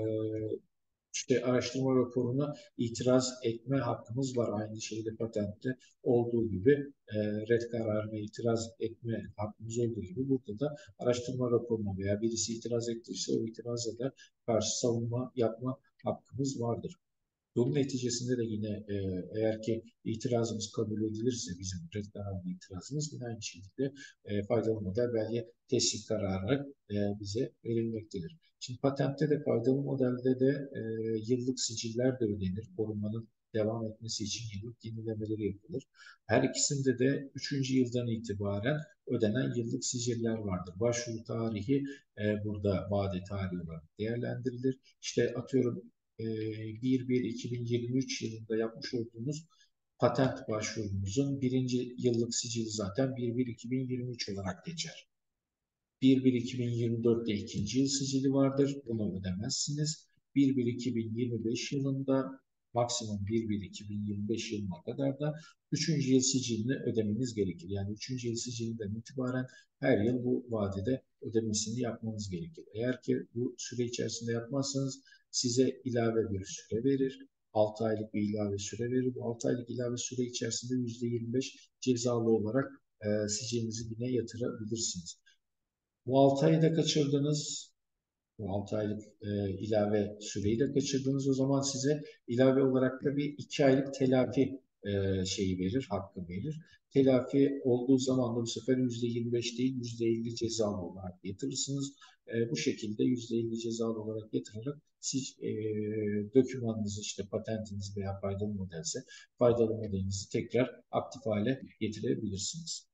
işte araştırma raporuna itiraz etme hakkımız var. Aynı şeyde patentte olduğu gibi e, red kararına itiraz etme hakkımız olduğu gibi burada da araştırma raporuna veya birisi itiraz ettiyse o itiraza da karşı savunma yapma hakkımız vardır. Bunun neticesinde de yine e, eğer ki itirazımız kabul edilirse, bizim red kararına itirazımız yine aynı şekilde e, faydalı model belge tescil kararı e, bize verilmektedir. Şimdi patentte de faydalı modelde de e, yıllık siciller de ödenir. Korunmanın devam etmesi için yıllık yenilemeleri yapılır. Her ikisinde de üçüncü yıldan itibaren ödenen yıllık siciller vardır. Başvuru tarihi e, burada vade tarihi olarak değerlendirilir. İşte atıyorum e, bir bir iki bin yirmi üç yılında yapmış olduğunuz patent başvurunuzun birinci yıllık sicili zaten bir bir iki bin yirmi üç olarak geçer. bir bir iki bin yirmi dörtte ikinci yıl sicili vardır. Bunu ödemezsiniz. bir bir iki bin yirmi beş yılında maksimum bir bir iki bin yirmi beş yılına kadar da üçüncü yıl sicilini ödemeniz gerekir. Yani üçüncü yıl sicilinden itibaren her yıl bu vadede ödemesini yapmanız gerekir. Eğer ki bu süre içerisinde yapmazsanız size ilave bir süre verir. altı aylık bir ilave süre verir. Bu altı aylık ilave süre içerisinde yüzde yirmi beş cezalı olarak e, sicilinizi yine yatırabilirsiniz. Bu altı ayı da kaçırdınız. Bu altı aylık e, ilave süreyi de kaçırdınız. O zaman size ilave olarak da bir iki aylık telafi e, şeyi verir, hakkı verir. Telafi olduğu zaman da bu sefer yüzde yirmi beş değil, yüzde elli cezalı olarak yatırırsınız. E, bu şekilde yüzde elli cezalı olarak yatırarak siz e, dokümanınızı işte patentiniz veya faydalı modelse faydalı modelinizi tekrar aktif hale getirebilirsiniz.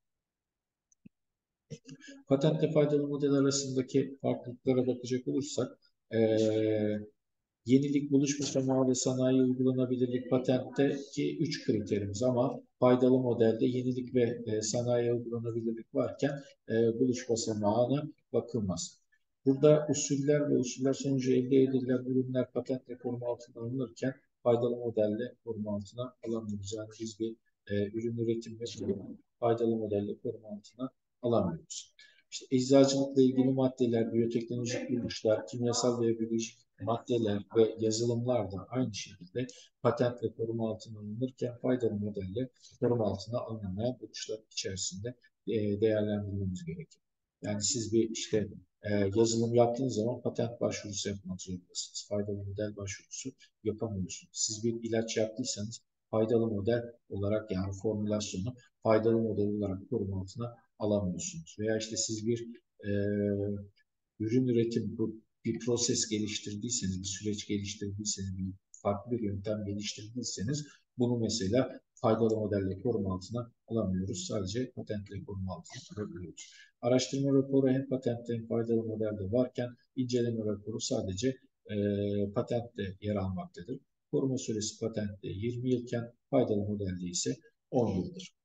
Patentle faydalı model arasındaki farklılıklara bakacak olursak, e, yenilik, buluşma sanayi ve sanayi uygulanabilirlik patentteki üç kriterimiz ama faydalı modelde yenilik ve e, sanayi uygulanabilirlik varken e, buluş basamağına bakılmaz. Burada usuller ve usuller sonucu elde edilen ürünler patent koruma altına alınırken faydalı modelle koruma altına alamıyoruz. Yani biz bir e, ürün üretim ve faydalı modelle koruma altına alamıyoruz. İşte eczacılıkla ilgili maddeler, biyoteknolojik buluşlar, kimyasal ve biyolojik maddeler ve yazılımlar da aynı şekilde patent ve koruma altına alınırken faydalı modelle koruma altına alınmayan buluşlar içerisinde e, değerlendirmemiz gerekir. Yani siz bir işte e, yazılım yaptığınız zaman patent başvurusu yapmak zorundasınız. Faydalı model başvurusu yapamıyorsunuz. Siz bir ilaç yaptıysanız faydalı model olarak yani formülasyonu faydalı model olarak koruma altına alamıyorsunuz. Veya işte siz bir e, ürün üretim, bu bir proses geliştirdiyseniz, bir süreç geliştirdiyseniz, bir farklı bir yöntem geliştirdiyseniz bunu mesela faydalı modelle koruma altına alamıyoruz. Sadece patentle koruma altına alabiliyoruz. Araştırma raporu hem patentte hem faydalı modelde varken inceleme raporu sadece e, patentte yer almaktadır. Koruma süresi patentte yirmi yılken faydalı modelde ise on yıldır.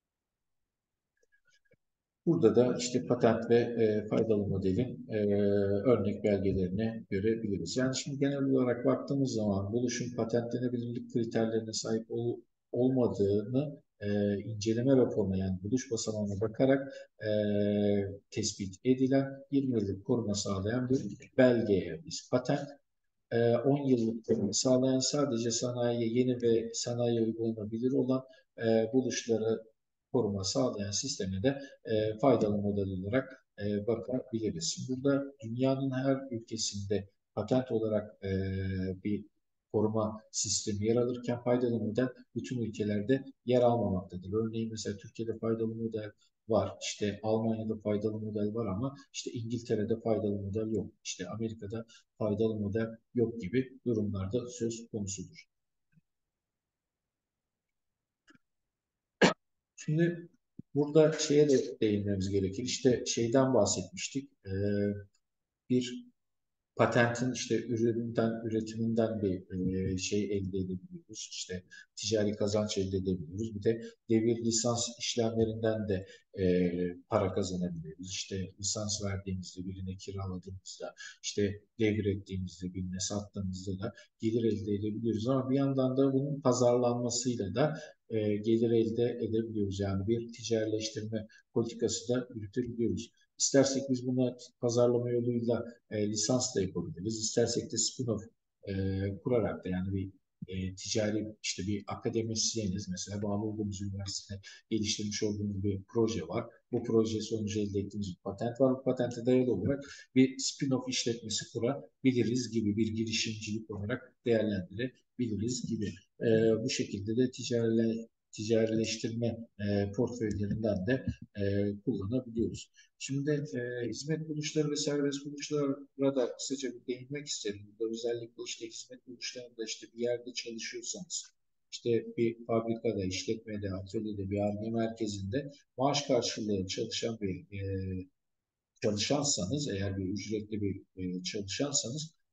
Burada da işte patent ve e, faydalı modelin e, örnek belgelerini görebiliriz. Yani şimdi genel olarak baktığımız zaman buluşun patentlenebilirlik kriterlerine sahip ol, olmadığını e, inceleme raporuna yani buluş basamağına bakarak e, tespit edilen yirmi yıllık koruma sağlayan bir belgeye biz patent on yıllık koruma sağlayan sadece sanayiye yeni ve sanayiye uygulanabilir olan e, buluşları koruma sağlayan sisteme de e, faydalı model olarak e, bakabiliriz. Şimdi burada dünyanın her ülkesinde patent olarak e, bir koruma sistemi yer alırken faydalı model bütün ülkelerde yer almamaktadır. Örneğin mesela Türkiye'de faydalı model var. İşte Almanya'da faydalı model var ama işte İngiltere'de faydalı model yok. İşte Amerika'da faydalı model yok gibi durumlarda söz konusudur. Şimdi burada şeye de değinmemiz gerekir. İşte şeyden bahsetmiştik. Ee, bir patentin işte üründen, üretiminden bir e, şey elde edebiliyoruz. İşte ticari kazanç elde edebiliyoruz. Bir de devir lisans işlemlerinden de e, para kazanabiliyoruz. İşte lisans verdiğimizde, birine kiraladığımızda, işte devir ettiğimizde, birine sattığımızda da gelir elde edebiliyoruz. Ama bir yandan da bunun pazarlanmasıyla da e, gelir elde edebiliyoruz. Yani bir ticarileştirme politikası da yürütebiliyoruz. İstersek biz buna pazarlama yoluyla e, lisans da yapabiliriz. İstersek de spin-off e, kurarak da yani bir e, ticari işte bir akademisyeniz mesela bağlı olduğumuz üniversitede geliştirmiş olduğumuz bir proje var. Bu proje sonucu elde ettiğimiz bir patent var. Bu patente dayalı olarak bir spin-off işletmesi kurabiliriz gibi bir girişimcilik olarak değerlendirebiliriz gibi. E, bu şekilde de ticari ticarileştirme e, portföylerinden de e, kullanabiliyoruz. Şimdi e, hizmet buluşları ve serbest buluşlara da kısaca bir değinmek isterim. Burada özellikle işte hizmet buluşlarında işte bir yerde çalışıyorsanız, işte bir fabrikada, işletmede, atölyede, bir Ar-Ge merkezinde maaş karşılığı çalışan bir e, çalışansanız, eğer bir ücretli bir e, çalışansanız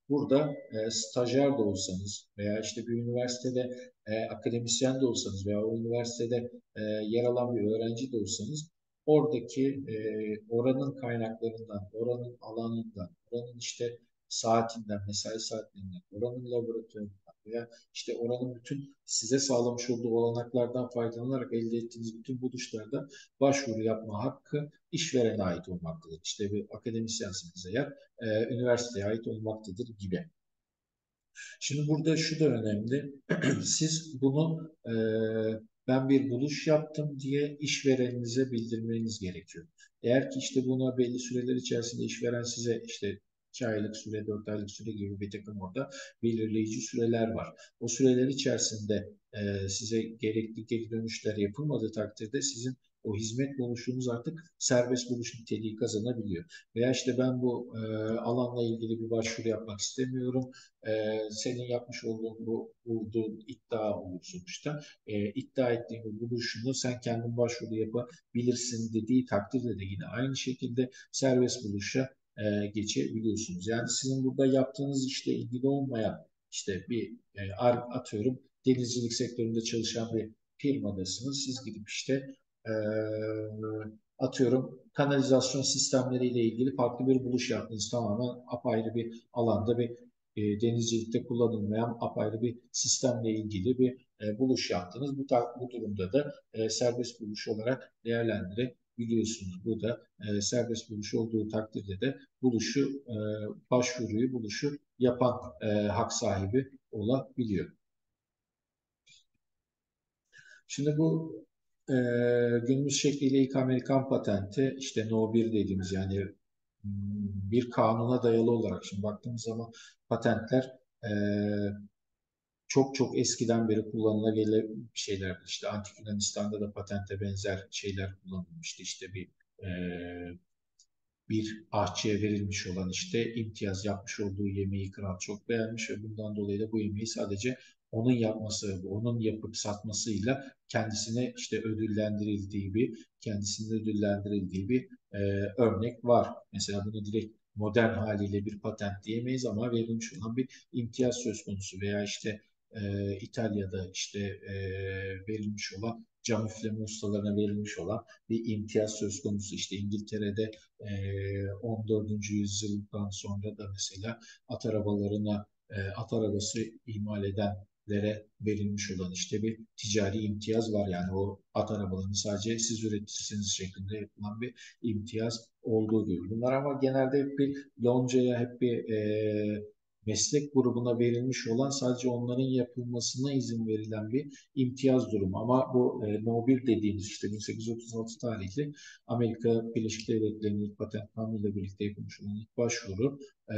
burada e, stajyer de olsanız veya işte bir üniversitede e, akademisyen de olsanız veya o üniversitede e, yer alan bir öğrenci de olsanız oradaki e, oranın kaynaklarından, oranın alanından, oranın işte saatinden, mesai saatlerinden, oranın laboratuvarından veya işte oranın bütün size sağlamış olduğu olanaklardan faydalanarak elde ettiğiniz bütün buluşlarda başvuru yapma hakkı işverene ait olmaktadır. İşte bir akademisyensiniz eğer, e, üniversiteye ait olmaktadır gibi. Şimdi burada şu da önemli. Siz bunu e, ben bir buluş yaptım diye işvereninize bildirmeniz gerekiyor. Eğer ki işte buna belli süreler içerisinde işveren size işte iki aylık süre, dört aylık süre gibi bir takım orada belirleyici süreler var. O süreler içerisinde e, size gerekli geri dönüşler yapılmadığı takdirde sizin o hizmet buluşunuz artık serbest buluş niteliği kazanabiliyor. Veya işte ben bu e, alanla ilgili bir başvuru yapmak istemiyorum, e, senin yapmış olduğun bu bulduğun iddia olur sonuçta. E, iddia ettiğin bu buluşunu sen kendin başvuru yapabilirsin dediği takdirde de yine aynı şekilde serbest buluşa e, geçebiliyorsunuz. Yani sizin burada yaptığınız işle ilgili olmayan işte bir e, atıyorum denizcilik sektöründe çalışan bir firmadasınız. Siz gidip işte e, atıyorum kanalizasyon sistemleriyle ilgili farklı bir buluş yaptınız. Tamamen apayrı bir alanda bir e, denizcilikte kullanılmayan apayrı bir sistemle ilgili bir e, buluş yaptınız. Bu, bu durumda da e, serbest buluş olarak değerlendirebiliyorsunuz. Bu da e, serbest buluş olduğu takdirde de buluşu, e, başvuruyu, buluşu yapan e, hak sahibi olabiliyor. Şimdi bu e, günümüz şekliyle ilk Amerikan patenti işte No bir dediğimiz yani bir kanuna dayalı olarak şimdi baktığımız zaman patentler e, çok çok eskiden beri kullanılan şeyler. İşte Antik Yunanistan'da da patente benzer şeyler kullanılmıştı. İşte bir e, bir ahçıya verilmiş olan işte imtiyaz yapmış olduğu yemeği kral çok beğenmiş ve bundan dolayı da bu yemeği sadece onun yapması, onun yapıp satmasıyla kendisine işte ödüllendirildiği bir, kendisinin ödüllendirildiği bir e, örnek var. Mesela bunu direkt modern haliyle bir patent diyemeyiz ama verilmiş olan bir imtiyaz söz konusu veya işte e, İtalya'da işte e, verilmiş olan cam üfleme ustalarına verilmiş olan bir imtiyaz söz konusu. İşte İngiltere'de e, on dördüncü yüzyıldan sonra da mesela at arabalarına e, at arabası imal edenlere verilmiş olan işte bir ticari imtiyaz var. Yani o at arabalarını sadece siz üretirsiniz şeklinde yapılan bir imtiyaz olduğu gibi. Bunlar ama genelde hep bir loncaya, hep bir e, meslek grubuna verilmiş olan sadece onların yapılmasına izin verilen bir imtiyaz durumu. Ama bu e, No bir dediğimiz işte bin sekiz yüz otuz altı tarihli Amerika Birleşik Devletleri'nin ilk patent kanunuyla birlikte yapılmış olan ilk başvuru e,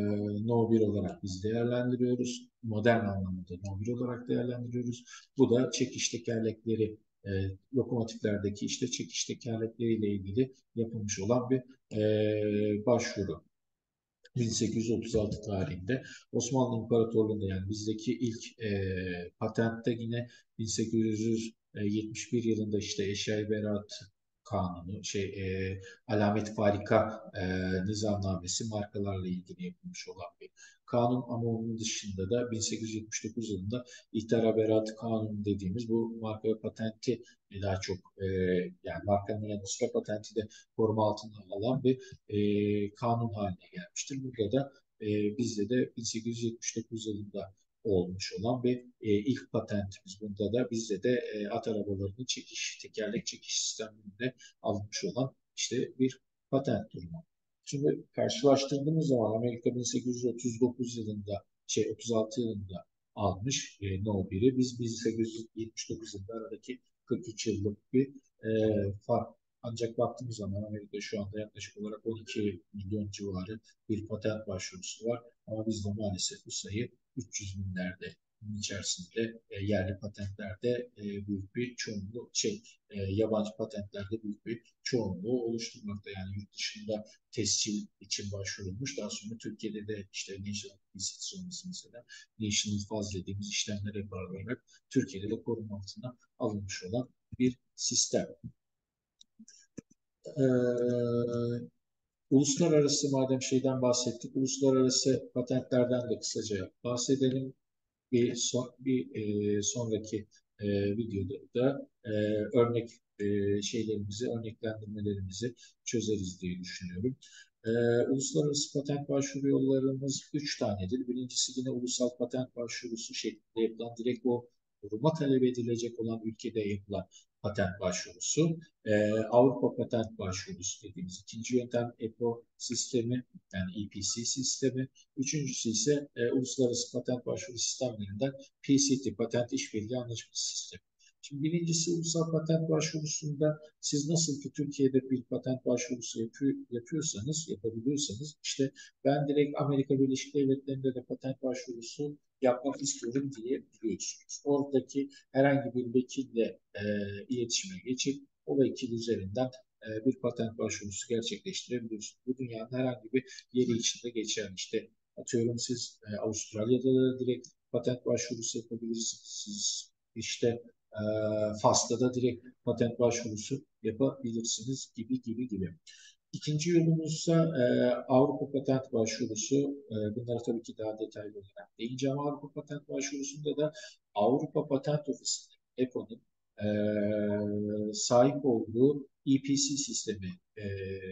No bir olarak biz değerlendiriyoruz. Modern anlamda No bir olarak değerlendiriyoruz. Bu da çekiş tekerlekleri e, lokomotiflerdeki işte çekiş tekerlekleriyle ilgili yapılmış olan bir e, başvuru. bin sekiz yüz otuz altı tarihinde Osmanlı İmparatorluğu'nda yani bizdeki ilk e, patentte yine bin sekiz yüz yetmiş bir yılında işte Eşya-i Berat Kanunu, şey e, alamet farika e, nizamnamesi markalarla ilgili yapılmış olan bir kanun ama onun dışında da bin sekiz yüz yetmiş dokuz yılında İhtar Haberat Kanunu dediğimiz bu marka ve patenti daha çok e, yani markanın yanı sıra patenti de koruma altına alan bir e, kanun haline gelmiştir. Burada da e, bizde de bin sekiz yüz yetmiş dokuz yılında olmuş olan bir e, ilk patentimiz. Bunda da bizde de e, at arabalarının çekiş, tekerlek çekiş sisteminde alınmış olan işte bir patent durumu. Şimdi karşılaştırdığımız zaman Amerika bin sekiz yüz otuz dokuz yılında şey otuz altı yılında almış e, No biri. Biz bin sekiz yüz yetmiş dokuz yılında aradaki kırk üç yıllık bir e, fark. Ancak baktığımız zaman Amerika'da şu anda yaklaşık olarak on iki milyon civarı bir patent başvurusu var. Ama bizde maalesef bu sayı üç yüz binlerde. Bunun içerisinde e, yerli patentlerde e, büyük bir çoğunluğu, şey, e, yabancı patentlerde büyük bir çoğunluğu oluşturmakta. Yani yurt dışında tescil için başvurulmuş. Daha sonra Türkiye'de de işte National Institute mesela National Faz dediğimiz işlemlere yapılarak Türkiye'de de koruma altına alınmış olan bir sistem. Ee, Uluslararası madem şeyden bahsettik, uluslararası patentlerden de kısaca bahsedelim. Bir son, bir e, sonraki e, videoda da e, örnek e, şeylerimizi, örneklendirmelerimizi çözeriz diye düşünüyorum. E, Uluslararası patent başvuru yollarımız üç tanedir. Birincisi yine ulusal patent başvurusu şeklinde yapılan, direkt o koruma talep edilecek olan ülkede yapılan patent başvurusu. E, Avrupa patent başvurusu dediğimiz ikinci yöntem E P O sistemi, yani E P C sistemi. Üçüncüsü ise e, uluslararası patent başvuru sistemlerinden P C T, Patent İşbirliği Anlaşması Sistemi. Şimdi birincisi ulusal patent başvurusunda siz nasıl ki Türkiye'de bir patent başvurusu yapıyor, yapıyorsanız, yapabiliyorsanız, işte ben direkt Amerika Birleşik Devletleri'nde de patent başvurusu yapmak istiyorum diye biliyorsunuz. Oradaki herhangi bir vekille e, iletişime geçip o vekil üzerinden e, bir patent başvurusu gerçekleştirebiliyorsunuz. Bu dünyanın herhangi bir yeri içinde geçerli. İşte atıyorum siz e, Avustralya'da da direkt patent başvurusu yapabilirsiniz. Siz işte e, Fas'ta da direkt patent başvurusu yapabilirsiniz gibi gibi gibi. İkinci yolumuzsa e, Avrupa Patent Başvurusu. E, bunları tabii ki daha detaylı olarak değineceğim. Avrupa Patent Başvurusu'nda da Avrupa Patent Ofisi, E P O'nun e, sahip olduğu E P C sistemi, e,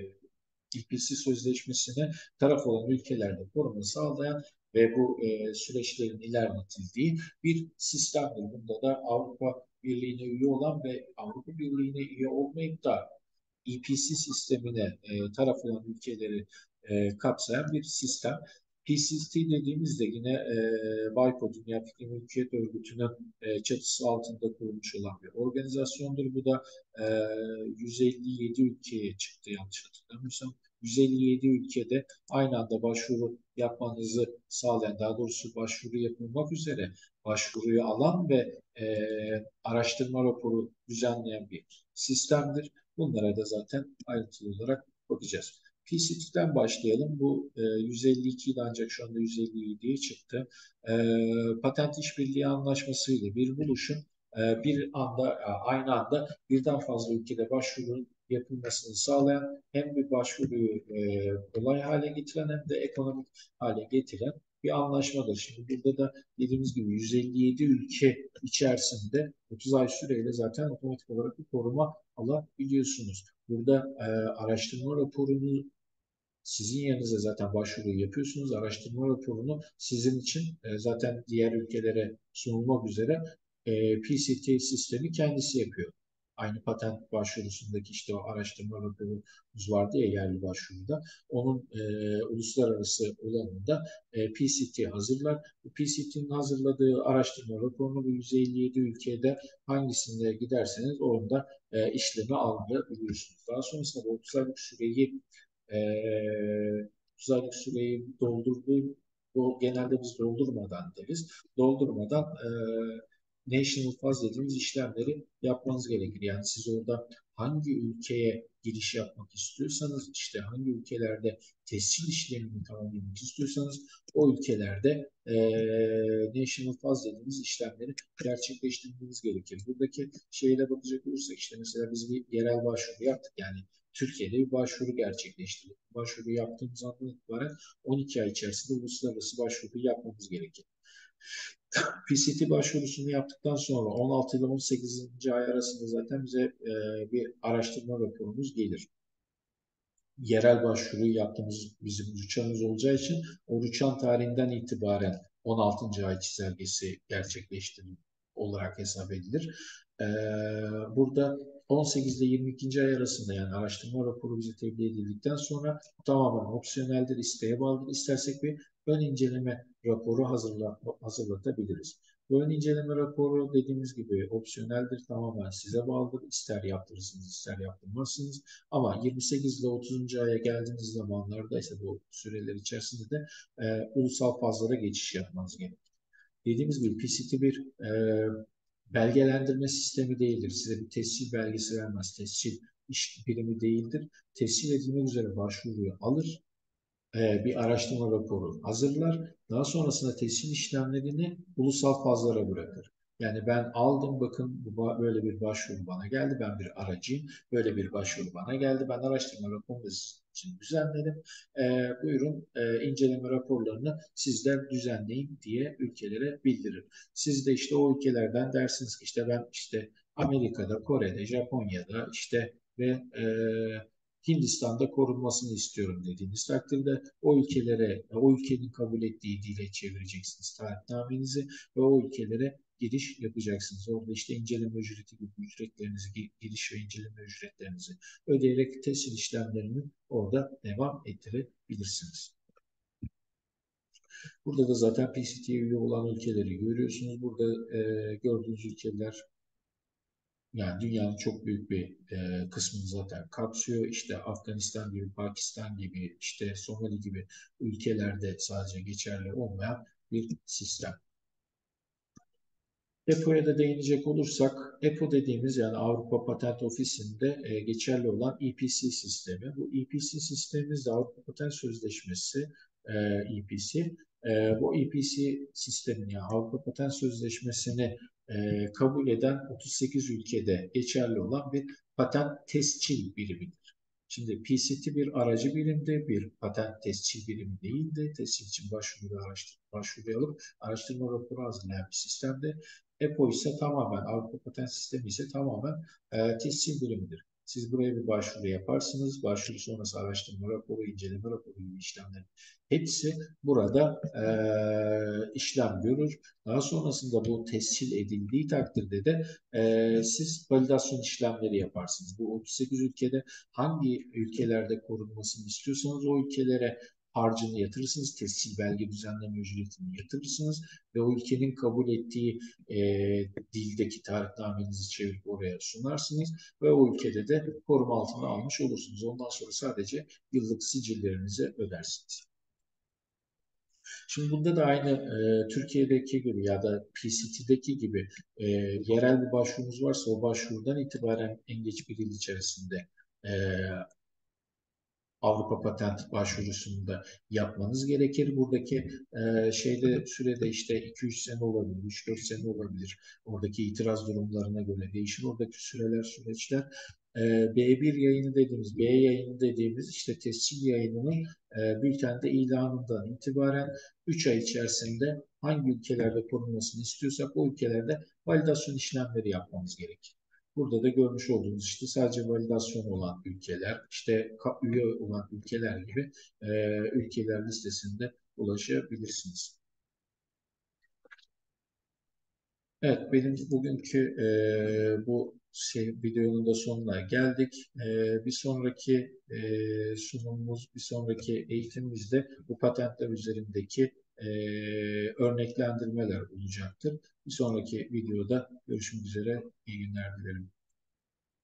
E P C sözleşmesine taraf olan ülkelerde koruma sağlayan ve bu e, süreçlerin ilerletildiği bir sistemdir. Bunda da Avrupa Birliği'ne üye olan ve Avrupa Birliği'ne üye olmayıp da E P C sistemine e, taraf olan ülkeleri e, kapsayan bir sistem. P C T dediğimizde yine e, WIPO, Dünya Fikri Mülkiyet Örgütü'nün e, çatısı altında kurulmuş olan bir organizasyondur. Bu da e, yüz elli yedi ülkeye çıktı yanlış hatırlamıyorsam. yüz elli yedi ülkede aynı anda başvuru yapmanızı sağlayan, daha doğrusu başvuru yapılmak üzere başvuruyu alan ve e, araştırma raporu düzenleyen bir sistemdir. Bunlara da zaten ayrıntılı olarak bakacağız. P C T'den başlayalım. Bu e, yüz elli iki ile ancak şu anda yüz elli yediye çıktı. E, Patent İşbirliği Anlaşması ile bir buluşun e, bir anda aynı anda birden fazla ülkede başvurunun yapılmasını sağlayan, hem bir başvuruyu e, kolay hale getiren hem de ekonomik hale getiren bir anlaşmadır. Şimdi burada da dediğimiz gibi yüz elli yedi ülke içerisinde otuz ay süreyle zaten otomatik olarak bir koruma alabiliyorsunuz. Burada e, araştırma raporunu sizin yerinize zaten başvuruyu yapıyorsunuz. Araştırma raporunu sizin için e, zaten diğer ülkelere sunulmak üzere e, P C T sistemi kendisi yapıyor. Aynı patent başvurusundaki işte o araştırma raporumuz vardı ya yerli başvuruda. Onun e, uluslararası olanında e, P C T hazırlar. Bu P C T'nin hazırladığı araştırma raporunu bu yüz elli yedi ülkede hangisinde giderseniz orada e, işlemi alabiliyorsunuz. Daha sonrasında bu otuz aylık süreyi e, otuz aylık süreyi doldurduğu, bu genelde biz doldurmadan deriz. Doldurmadan e, national faz dediğimiz işlemleri yapmanız gerekir. Yani siz orada hangi ülkeye giriş yapmak istiyorsanız, işte hangi ülkelerde tescil işlemini tamamlamak istiyorsanız o ülkelerde e, national faz dediğimiz işlemleri gerçekleştirmeniz gerekir. Buradaki şeyle bakacak olursak işte mesela biz bir yerel başvuru yaptık. Yani Türkiye'de bir başvuru gerçekleştirdik. Başvuru yaptığımız andan itibaren on iki ay içerisinde uluslararası başvuru yapmamız gerekir. P C T başvurusunu yaptıktan sonra on altı ile on sekizinci ay arasında zaten bize e, bir araştırma raporumuz gelir. Yerel başvuruyu yaptığımız bizim rüçhanımız olacağı için o rüçhan tarihinden itibaren on altıncı ay çizelgesi gerçekleştirilir olarak hesap edilir. Ee, burada on sekiz ile yirmi ikinci ay arasında, yani araştırma raporu bize tebliğ edildikten sonra tamamen opsiyoneldir, isteğe bağlıdır. İstersek bir ön inceleme raporu hazırla, hazırlatabiliriz. Bu ön inceleme raporu dediğimiz gibi opsiyoneldir, tamamen size bağlıdır. İster yaptırırsınız, ister yaptırmazsınız. Ama yirmi sekiz ile otuzuncu aya geldiğiniz zamanlarda ise bu süreler içerisinde de e, ulusal fazlara geçiş yapmanız gerekir. Dediğimiz gibi P C T bir e, belgelendirme sistemi değildir. Size bir tescil belgesi vermez. Tescil iş birimi değildir. Tescil edilmek üzere başvuruyu alır, e, bir araştırma raporu hazırlar. Daha sonrasında tescil işlemlerini ulusal fazlara bırakır. Yani ben aldım, bakın bu böyle bir başvuru bana geldi. Ben bir aracıyım. Böyle bir başvuru bana geldi. Ben araştırma raporumu sizin için düzenledim. E, buyurun e, inceleme raporlarını sizler düzenleyin diye ülkelere bildirir. Siz de işte o ülkelerden dersiniz ki işte ben işte Amerika'da, Kore'de, Japonya'da işte ve e, Hindistan'da korunmasını istiyorum dediğiniz takdirde o ülkelere, o ülkenin kabul ettiği dile çevireceksiniz taahhütnamenizi ve o ülkelere giriş yapacaksınız. Orada işte inceleme ücreti gibi ücretlerinizi, giriş ve inceleme ücretlerinizi ödeyerek tescil işlemlerini orada devam ettirebilirsiniz. Burada da zaten P C T'ye üye olan ülkeleri görüyorsunuz. Burada e, gördüğünüz ülkeler yani dünyanın çok büyük bir e, kısmını zaten kapsıyor. İşte Afganistan gibi, Pakistan gibi, işte Somali gibi ülkelerde sadece geçerli olmayan bir sistem. E P O'ya da değinecek olursak, E P O dediğimiz yani Avrupa Patent Ofisi'nde e, geçerli olan E P C sistemi. Bu E P C sistemimiz de Avrupa Patent Sözleşmesi e, E P C. E, bu E P C sistemini yani Avrupa Patent Sözleşmesi'ni e, kabul eden otuz sekiz ülkede geçerli olan bir patent tescil birimidir. Şimdi P C T bir aracı birimdi, bir patent tescil birimi değildi. Tescil için başvuru araştırma, başvuruyu alıp araştırma raporu hazırlayan bir sistemdi. E P O ise tamamen, Avrupa Patent Sistemi ise tamamen e, tescil birimidir. Siz buraya bir başvuru yaparsınız. Başvuru sonrası araştırma raporu, inceleme raporu gibi işlemlerin hepsi burada e, işlem görür. Daha sonrasında bu tescil edildiği takdirde de e, siz validasyon işlemleri yaparsınız. Bu otuz sekiz ülkede hangi ülkelerde korunmasını istiyorsanız o ülkelere harcını yatırırsınız, tescil belge düzenleme ücretini yatırırsınız ve o ülkenin kabul ettiği e, dildeki taahhütnamenizi çevirip oraya sunarsınız ve o ülkede de koruma altına almış olursunuz. Ondan sonra sadece yıllık sicillerinizi ödersiniz. Şimdi bunda da aynı e, Türkiye'deki gibi ya da P C T'deki gibi e, yerel bir başvurunuz varsa o başvurudan itibaren en geç bir yıl içerisinde e, Avrupa Patent başvurusunu da yapmanız gerekir. Buradaki e, şeyde sürede işte iki üç sene olabilir, üç dört sene olabilir. Oradaki itiraz durumlarına göre değişir. Oradaki süreler, süreçler. E, B bir yayını dediğimiz, B yayını dediğimiz işte tescil yayınının e, bültende ilanından itibaren üç ay içerisinde hangi ülkelerde korunmasını istiyorsak o ülkelerde validasyon işlemleri yapmamız gerekir. Burada da görmüş olduğunuz işte sadece validasyon olan ülkeler, işte üye olan ülkeler gibi e, ülkeler listesinde ulaşabilirsiniz. Evet, benim bugünkü e, bu şey videonun da sonuna geldik. E, bir sonraki e, sunumumuz, bir sonraki eğitimimizde bu patentler üzerindeki e, örneklendirmeler olacaktır. Bir sonraki videoda görüşmek üzere. İyi günler dilerim.